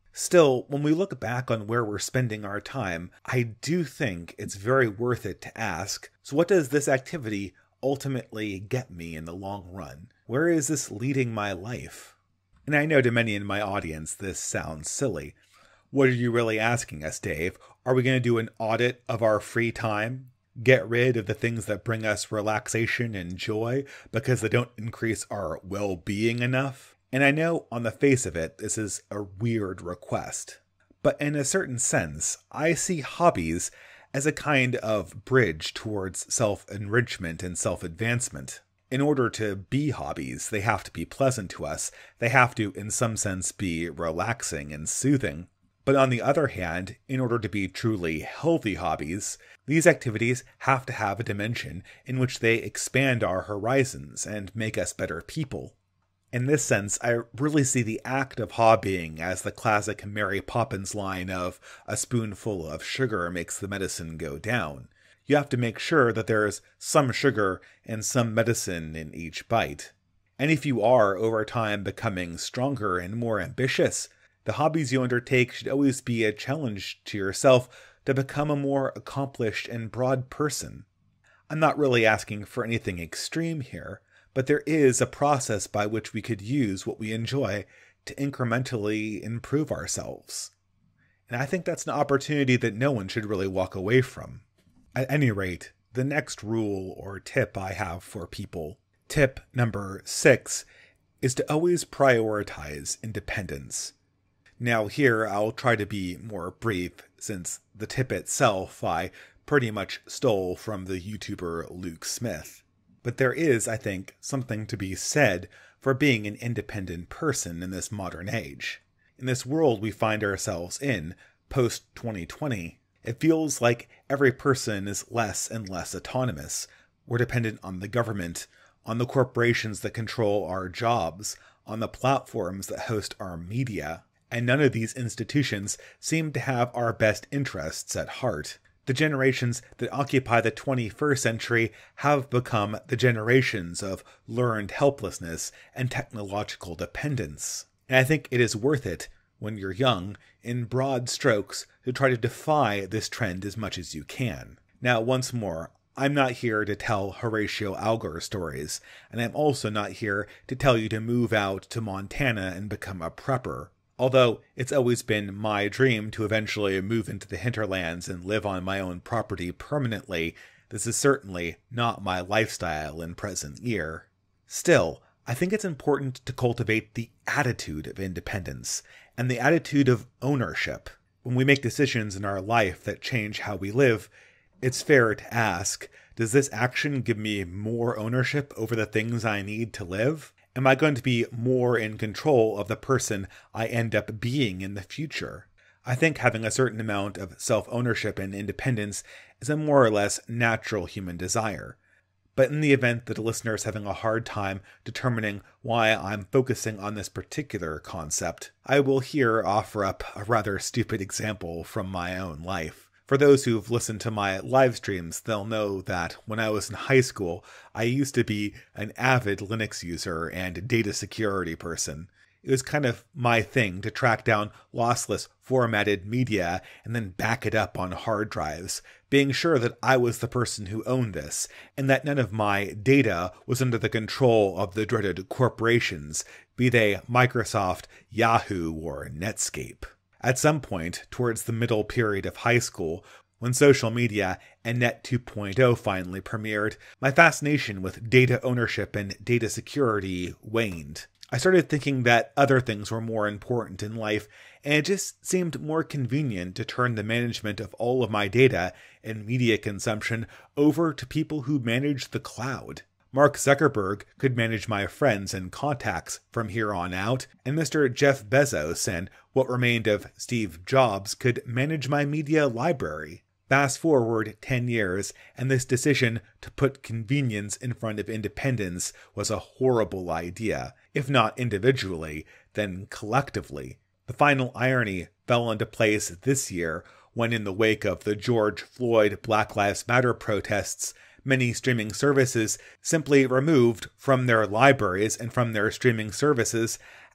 Still, when we look back on where we're spending our time, I do think it's very worth it to ask, so what does this activity ultimately get me in the long run? Where is this leading my life? And I know to many in my audience this sounds silly. What are you really asking us, Dave? Are we going to do an audit of our free time? Get rid of the things that bring us relaxation and joy because they don't increase our well-being enough? And I know on the face of it, this is a weird request. But in a certain sense, I see hobbies as a kind of bridge towards self-enrichment and self-advancement. In order to be hobbies, they have to be pleasant to us. They have to, in some sense, be relaxing and soothing. But on the other hand, in order to be truly healthy hobbies, these activities have to have a dimension in which they expand our horizons and make us better people. In this sense, I really see the act of hobbying as the classic Mary Poppins line of "a spoonful of sugar makes the medicine go down." You have to make sure that there is some sugar and some medicine in each bite. And if you are, over time, becoming stronger and more ambitious, the hobbies you undertake should always be a challenge to yourself to become a more accomplished and broad person. I'm not really asking for anything extreme here, but there is a process by which we could use what we enjoy to incrementally improve ourselves. And I think that's an opportunity that no one should really walk away from. At any rate, the next rule or tip I have for people, tip number 6, is to always prioritize independence. Now here, I'll try to be more brief, since the tip itself I pretty much stole from the YouTuber Luke Smith. But there is, I think, something to be said for being an independent person in this modern age. In this world we find ourselves in, post-2020, it feels like every person is less and less autonomous. We're dependent on the government, on the corporations that control our jobs, on the platforms that host our media, and none of these institutions seem to have our best interests at heart. The generations that occupy the 21st century have become the generations of learned helplessness and technological dependence. And I think it is worth it, when you're young, in broad strokes, to try to defy this trend as much as you can. Now, once more, I'm not here to tell Horatio Alger stories, and I'm also not here to tell you to move out to Montana and become a prepper. Although it's always been my dream to eventually move into the hinterlands and live on my own property permanently, this is certainly not my lifestyle in present year. Still, I think it's important to cultivate the attitude of independence and the attitude of ownership. When we make decisions in our life that change how we live, it's fair to ask, does this action give me more ownership over the things I need to live? Am I going to be more in control of the person I end up being in the future? I think having a certain amount of self-ownership and independence is a more or less natural human desire. But in the event that a listener is having a hard time determining why I'm focusing on this particular concept, I will here offer up a rather stupid example from my own life. For those who've listened to my live streams, they'll know that when I was in high school, I used to be an avid Linux user and data security person. It was kind of my thing to track down lossless formatted media and then back it up on hard drives, being sure that I was the person who owned this, and that none of my data was under the control of the dreaded corporations, be they Microsoft, Yahoo, or Netscape. At some point, towards the middle period of high school, when social media and Net 2.0 finally premiered, my fascination with data ownership and data security waned. I started thinking that other things were more important in life, and it just seemed more convenient to turn the management of all of my data and media consumption over to people who managed the cloud. Mark Zuckerberg could manage my friends and contacts from here on out, and Mr. Jeff Bezos and what remained of Steve Jobs could manage my media library. Fast forward 10 years, and this decision to put convenience in front of independence was a horrible idea, if not individually, then collectively. The final irony fell into place this year when, in the wake of the George Floyd Black Lives Matter protests, many streaming services simply removed from their libraries and from their streaming services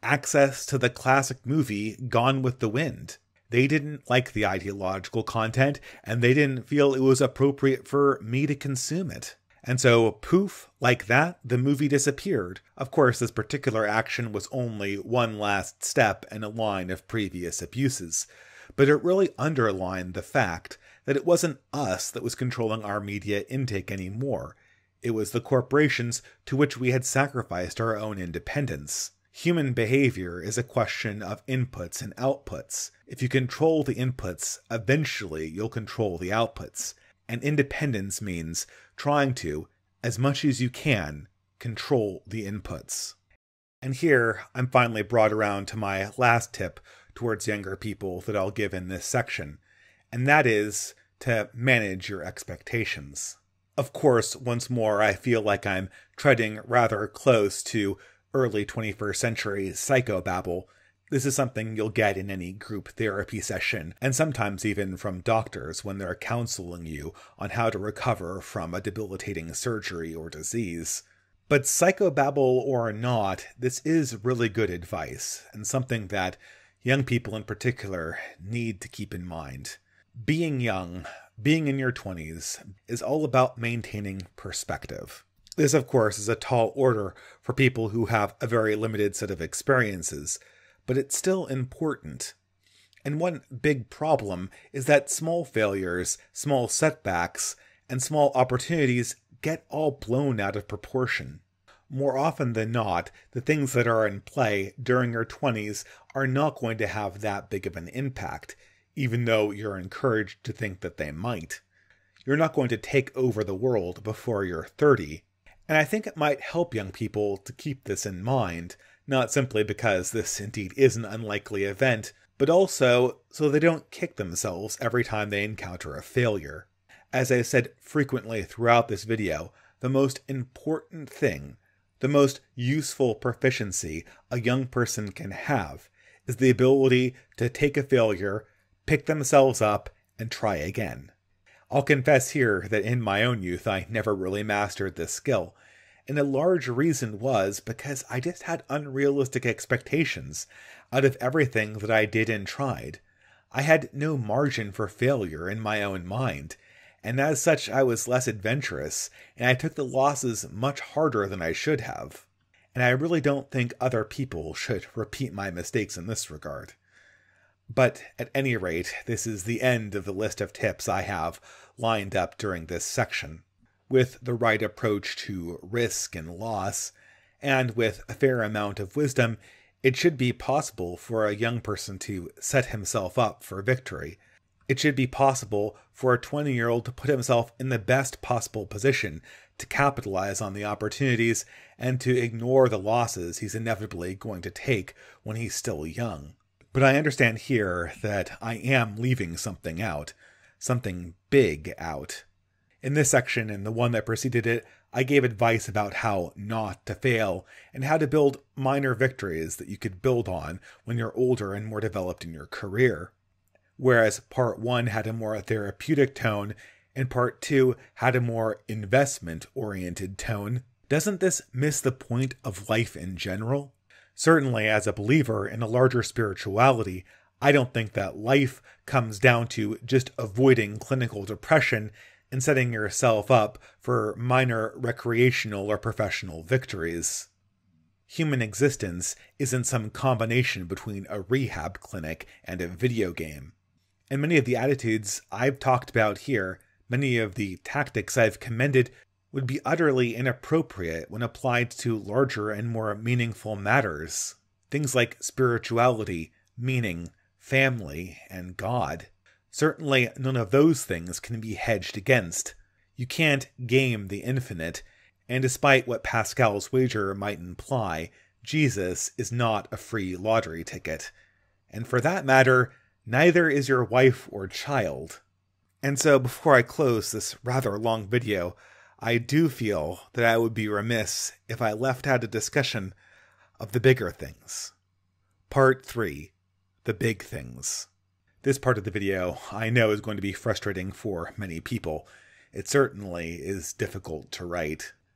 access to the classic movie Gone with the Wind. They didn't like the ideological content, and they didn't feel it was appropriate for me to consume it. And so, poof, like that, the movie disappeared. Of course, this particular action was only one last step in a line of previous abuses, but it really underlined the fact that it wasn't us that was controlling our media intake anymore. It was the corporations to which we had sacrificed our own independence. Human behavior is a question of inputs and outputs. If you control the inputs, eventually you'll control the outputs. And independence means trying to, as much as you can, control the inputs. And here, I'm finally brought around to my last tip towards younger people that I'll give in this section, and that is to manage your expectations. Of course, once more, I feel like I'm treading rather close to early 21st century psychobabble. This is something you'll get in any group therapy session, and sometimes even from doctors when they're counseling you on how to recover from a debilitating surgery or disease. But psychobabble or not, this is really good advice, and something that young people in particular need to keep in mind. Being young, being in your 20s, is all about maintaining perspective. This, of course, is a tall order for people who have a very limited set of experiences, but it's still important. And one big problem is that small failures, small setbacks, and small opportunities get all blown out of proportion. More often than not, the things that are in play during your 20s are not going to have that big of an impact, even though you're encouraged to think that they might. You're not going to take over the world before you're 30. And I think it might help young people to keep this in mind, not simply because this indeed is an unlikely event, but also so they don't kick themselves every time they encounter a failure. As I said frequently throughout this video, the most important thing, the most useful proficiency a young person can have is the ability to take a failure, pick themselves up, and try again. I'll confess here that in my own youth I never really mastered this skill, and a large reason was because I just had unrealistic expectations out of everything that I did and tried. I had no margin for failure in my own mind, and as such I was less adventurous, and I took the losses much harder than I should have. And I really don't think other people should repeat my mistakes in this regard. But at any rate, this is the end of the list of tips I have lined up during this section. With the right approach to risk and loss, and with a fair amount of wisdom, it should be possible for a young person to set himself up for victory. It should be possible for a 20-year-old to put himself in the best possible position to capitalize on the opportunities and to ignore the losses he's inevitably going to take when he's still young. But I understand here that I am leaving something out, something big out. In this section and the one that preceded it, I gave advice about how not to fail and how to build minor victories that you could build on when you're older and more developed in your career. Whereas part 1 had a more therapeutic tone and part 2 had a more investment-oriented tone, doesn't this miss the point of life in general? Certainly, as a believer in a larger spirituality, I don't think that life comes down to just avoiding clinical depression and setting yourself up for minor recreational or professional victories. Human existence isn't some combination between a rehab clinic and a video game. And many of the attitudes I've talked about here, many of the tactics I've commended, would be utterly inappropriate when applied to larger and more meaningful matters. Things like spirituality, meaning, family, and God. Certainly none of those things can be hedged against. You can't game the infinite, and despite what Pascal's wager might imply, Jesus is not a free lottery ticket. And for that matter, neither is your wife or child. And so before I close this rather long video, I do feel that I would be remiss if I left out a discussion of the bigger things. Part 3. The big things. This part of the video I know is going to be frustrating for many people. It certainly is difficult to write.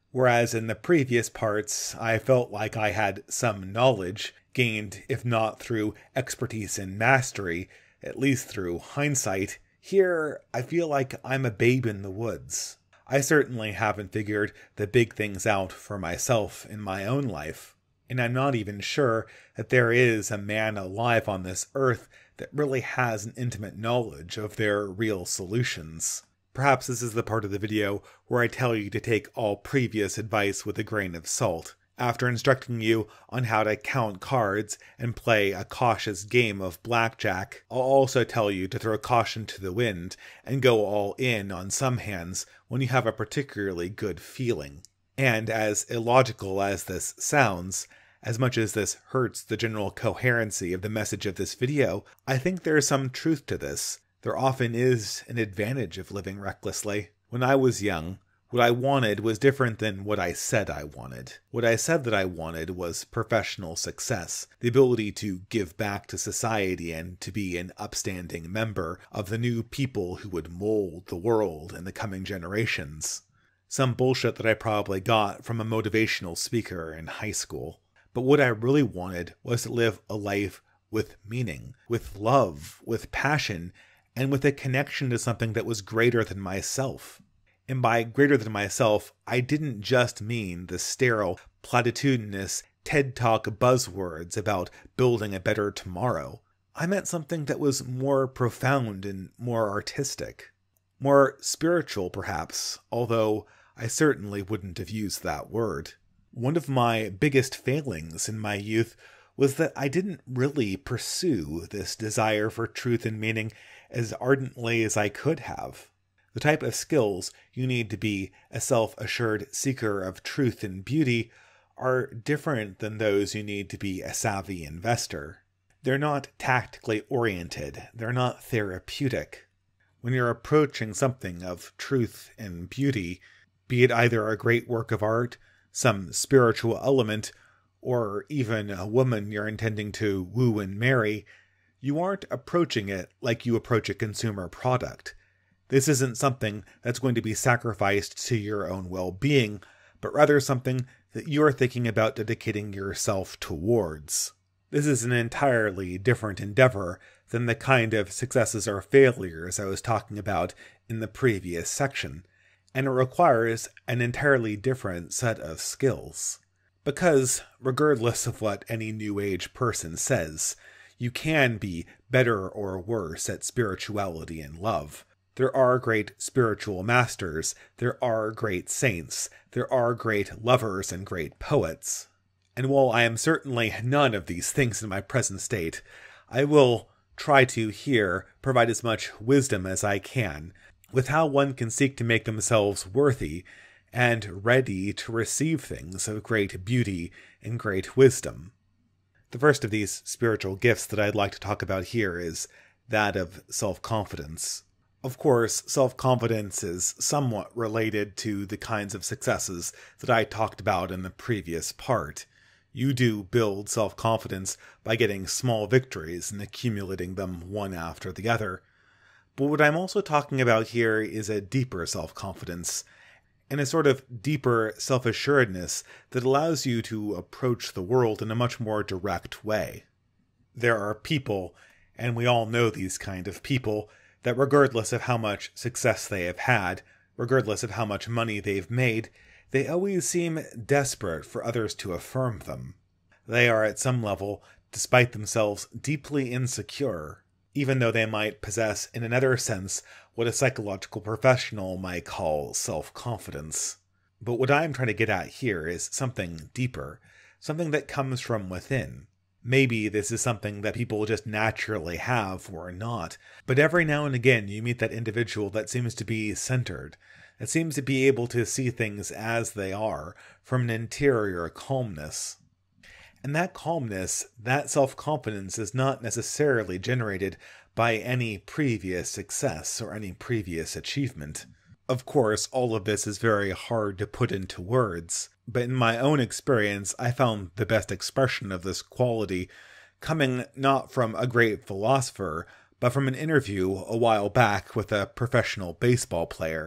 Whereas in the previous parts, I felt like I had some knowledge, gained if not through expertise and mastery, at least through hindsight. Here, I feel like I'm a babe in the woods. I certainly haven't figured the big things out for myself in my own life, and I'm not even sure that there is a man alive on this earth that really has an intimate knowledge of their real solutions. Perhaps this is the part of the video where I tell you to take all previous advice with a grain of salt. After instructing you on how to count cards and play a cautious game of blackjack, I'll also tell you to throw caution to the wind and go all in on some hands when you have a particularly good feeling. And as illogical as this sounds, as much as this hurts the general coherency of the message of this video, I think there is some truth to this. There often is an advantage of living recklessly. When I was young, what I wanted was different than what I said I wanted. What I said that I wanted was professional success, the ability to give back to society and to be an upstanding member of the new people who would mold the world in the coming generations. Some bullshit that I probably got from a motivational speaker in high school. But what I really wanted was to live a life with meaning, with love, with passion, and with a connection to something that was greater than myself. And by greater than myself, I didn't just mean the sterile, platitudinous TED Talk buzzwords about building a better tomorrow. I meant something that was more profound and more artistic. More spiritual, perhaps, although I certainly wouldn't have used that word. One of my biggest failings in my youth was that I didn't really pursue this desire for truth and meaning as ardently as I could have. The type of skills you need to be a self-assured seeker of truth and beauty are different than those you need to be a savvy investor. They're not tactically oriented. They're not therapeutic. When you're approaching something of truth and beauty, be it either a great work of art, some spiritual element, or even a woman you're intending to woo and marry, you aren't approaching it like you approach a consumer product. This isn't something that's going to be sacrificed to your own well-being, but rather something that you're thinking about dedicating yourself towards. This is an entirely different endeavor than the kind of successes or failures I was talking about in the previous section, and it requires an entirely different set of skills. Because, regardless of what any New Age person says, you can be better or worse at spirituality and love. There are great spiritual masters, there are great saints, there are great lovers and great poets. And while I am certainly none of these things in my present state, I will try to here provide as much wisdom as I can, with how one can seek to make themselves worthy and ready to receive things of great beauty and great wisdom. The first of these spiritual gifts that I'd like to talk about here is that of self-confidence. Of course, self-confidence is somewhat related to the kinds of successes that I talked about in the previous part. You do build self-confidence by getting small victories and accumulating them one after the other. But what I'm also talking about here is a deeper self-confidence, and a sort of deeper self-assuredness that allows you to approach the world in a much more direct way. There are people, and we all know these kind of people, that regardless of how much success they have had, regardless of how much money they've made, they always seem desperate for others to affirm them. They are at some level, despite themselves, deeply insecure, even though they might possess in another sense what a psychological professional might call self-confidence. But what I'm trying to get at here is something deeper, something that comes from within. Maybe this is something that people just naturally have or not, but every now and again you meet that individual that seems to be centered, that seems to be able to see things as they are, from an interior calmness. And that calmness, that self-confidence is not necessarily generated by any previous success or any previous achievement. Of course, all of this is very hard to put into words, but in my own experience, I found the best expression of this quality coming not from a great philosopher, but from an interview a while back with a professional baseball player.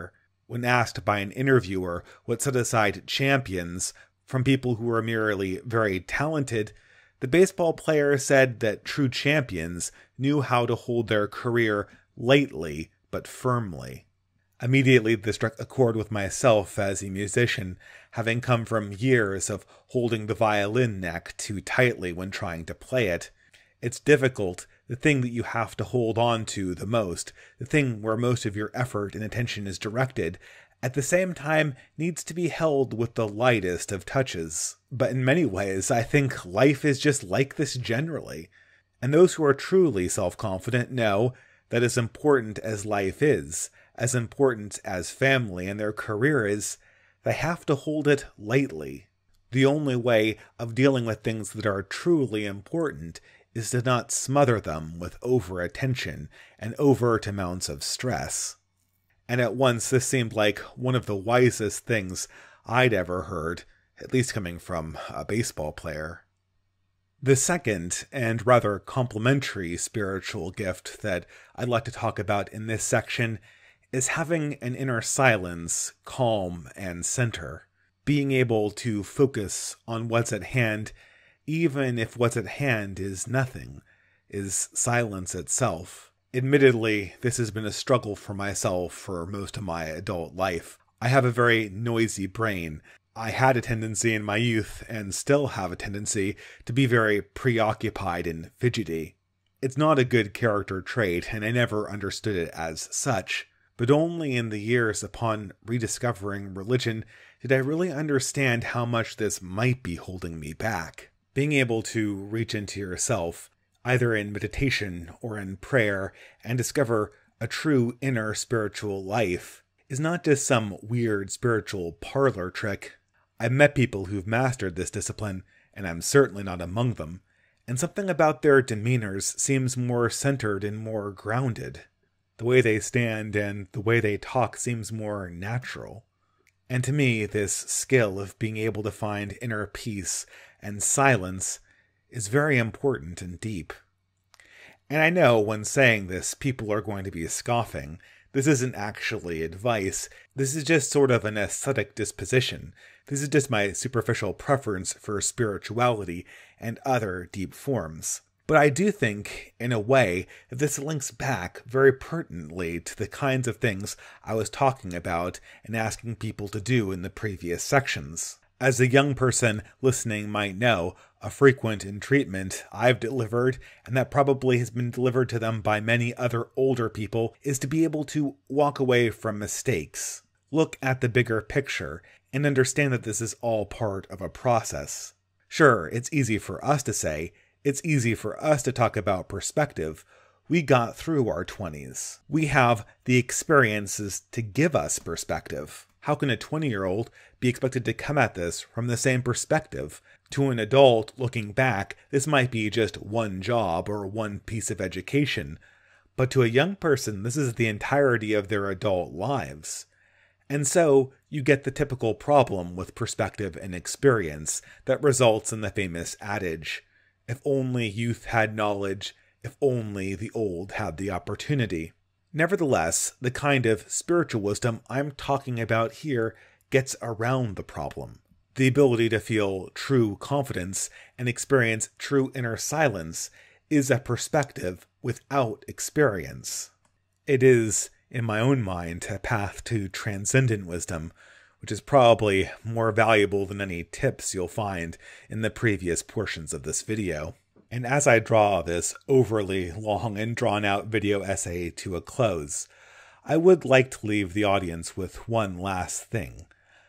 When asked by an interviewer what set aside champions from people who were merely very talented, the baseball player said that true champions knew how to hold their career lightly but firmly. Immediately, this struck a chord with myself as a musician, having come from years of holding the violin neck too tightly when trying to play it. It's difficult, the thing that you have to hold on to the most, the thing where most of your effort and attention is directed, at the same time needs to be held with the lightest of touches. But in many ways, I think life is just like this generally. And those who are truly self-confident know that as important as life is, as important as family and their career is, they have to hold it lightly. The only way of dealing with things that are truly important is to not smother them with over-attention and overt amounts of stress. And at once this seemed like one of the wisest things I'd ever heard, at least coming from a baseball player. The second, and rather complementary spiritual gift that I'd like to talk about in this section is having an inner silence, calm, and center. Being able to focus on what's at hand, even if what's at hand is nothing, is silence itself. Admittedly, this has been a struggle for myself for most of my adult life. I have a very noisy brain. I had a tendency in my youth, and still have a tendency, to be very preoccupied and fidgety. It's not a good character trait, and I never understood it as such. But only in the years upon rediscovering religion did I really understand how much this might be holding me back. Being able to reach into yourself, either in meditation or in prayer, and discover a true inner spiritual life, is not just some weird spiritual parlor trick. I've met people who've mastered this discipline, and I'm certainly not among them, and something about their demeanors seems more centered and more grounded. The way they stand and the way they talk seems more natural. And to me, this skill of being able to find inner peace and silence is very important and deep. And I know when saying this, people are going to be scoffing. This isn't actually advice. This is just sort of an aesthetic disposition. This is just my superficial preference for spirituality and other deep forms. But I do think, in a way, that this links back very pertinently to the kinds of things I was talking about and asking people to do in the previous sections. As a young person listening might know, a frequent in treatment I've delivered, and that probably has been delivered to them by many other older people, is to be able to walk away from mistakes, look at the bigger picture, and understand that this is all part of a process. Sure, it's easy for us to say, it's easy for us to talk about perspective. We got through our 20s. We have the experiences to give us perspective. How can a 20-year-old be expected to come at this from the same perspective? To an adult looking back, this might be just one job or one piece of education. But to a young person, this is the entirety of their adult lives. And so, you get the typical problem with perspective and experience that results in the famous adage, if only youth had knowledge, if only the old had the opportunity. Nevertheless, the kind of spiritual wisdom I'm talking about here gets around the problem. The ability to feel true confidence and experience true inner silence is a perspective without experience. It is, in my own mind, a path to transcendent wisdom, which is probably more valuable than any tips you'll find in the previous portions of this video. And as I draw this overly long and drawn-out video essay to a close, I would like to leave the audience with one last thing.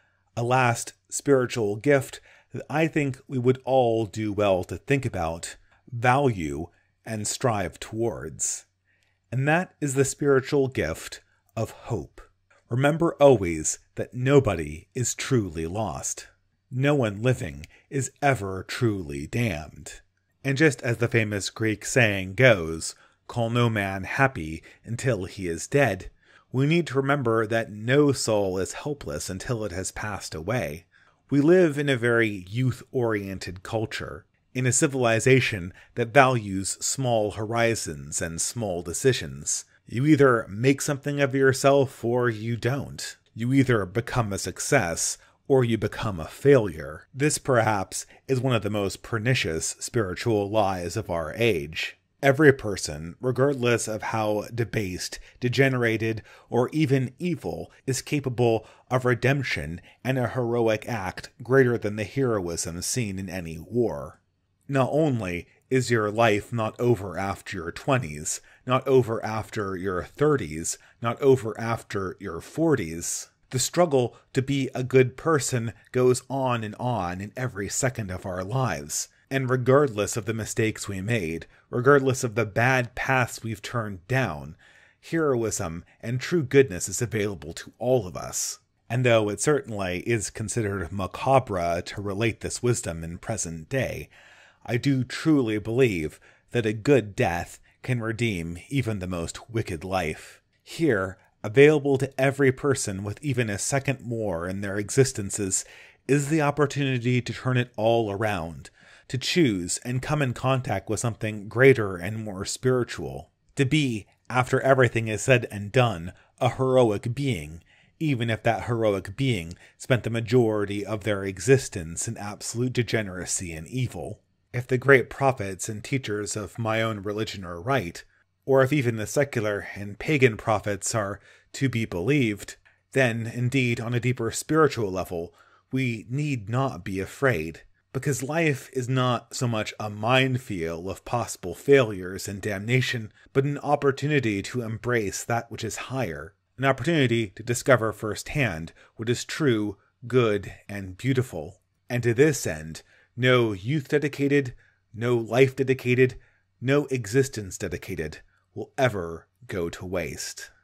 A last spiritual gift that I think we would all do well to think about, value, and strive towards. And that is the spiritual gift of hope. Remember always that nobody is truly lost. No one living is ever truly damned. And just as the famous Greek saying goes, call no man happy until he is dead, we need to remember that no soul is helpless until it has passed away. We live in a very youth-oriented culture, in a civilization that values small horizons and small decisions. You either make something of yourself or you don't. You either become a success or you become a failure. This perhaps is one of the most pernicious spiritual lies of our age. Every person, regardless of how debased, degenerated, or even evil, is capable of redemption and a heroic act greater than the heroism seen in any war. Not only is your life not over after your 20s, not over after your 30s, not over after your 40s, the struggle to be a good person goes on in every second of our lives. And regardless of the mistakes we made, regardless of the bad paths we've turned down, heroism and true goodness is available to all of us. And though it certainly is considered macabre to relate this wisdom in present day, I do truly believe that a good death can redeem even the most wicked life. Here, available to every person with even a second more in their existences, is the opportunity to turn it all around, to choose and come in contact with something greater and more spiritual, to be, after everything is said and done, a heroic being, even if that heroic being spent the majority of their existence in absolute degeneracy and evil. If the great prophets and teachers of my own religion are right, or if even the secular and pagan prophets are to be believed, then, indeed, on a deeper spiritual level, we need not be afraid, because life is not so much a minefield of possible failures and damnation, but an opportunity to embrace that which is higher, an opportunity to discover firsthand what is true, good, and beautiful. And to this end, no youth dedicated, no life dedicated, no existence dedicated will ever go to waste.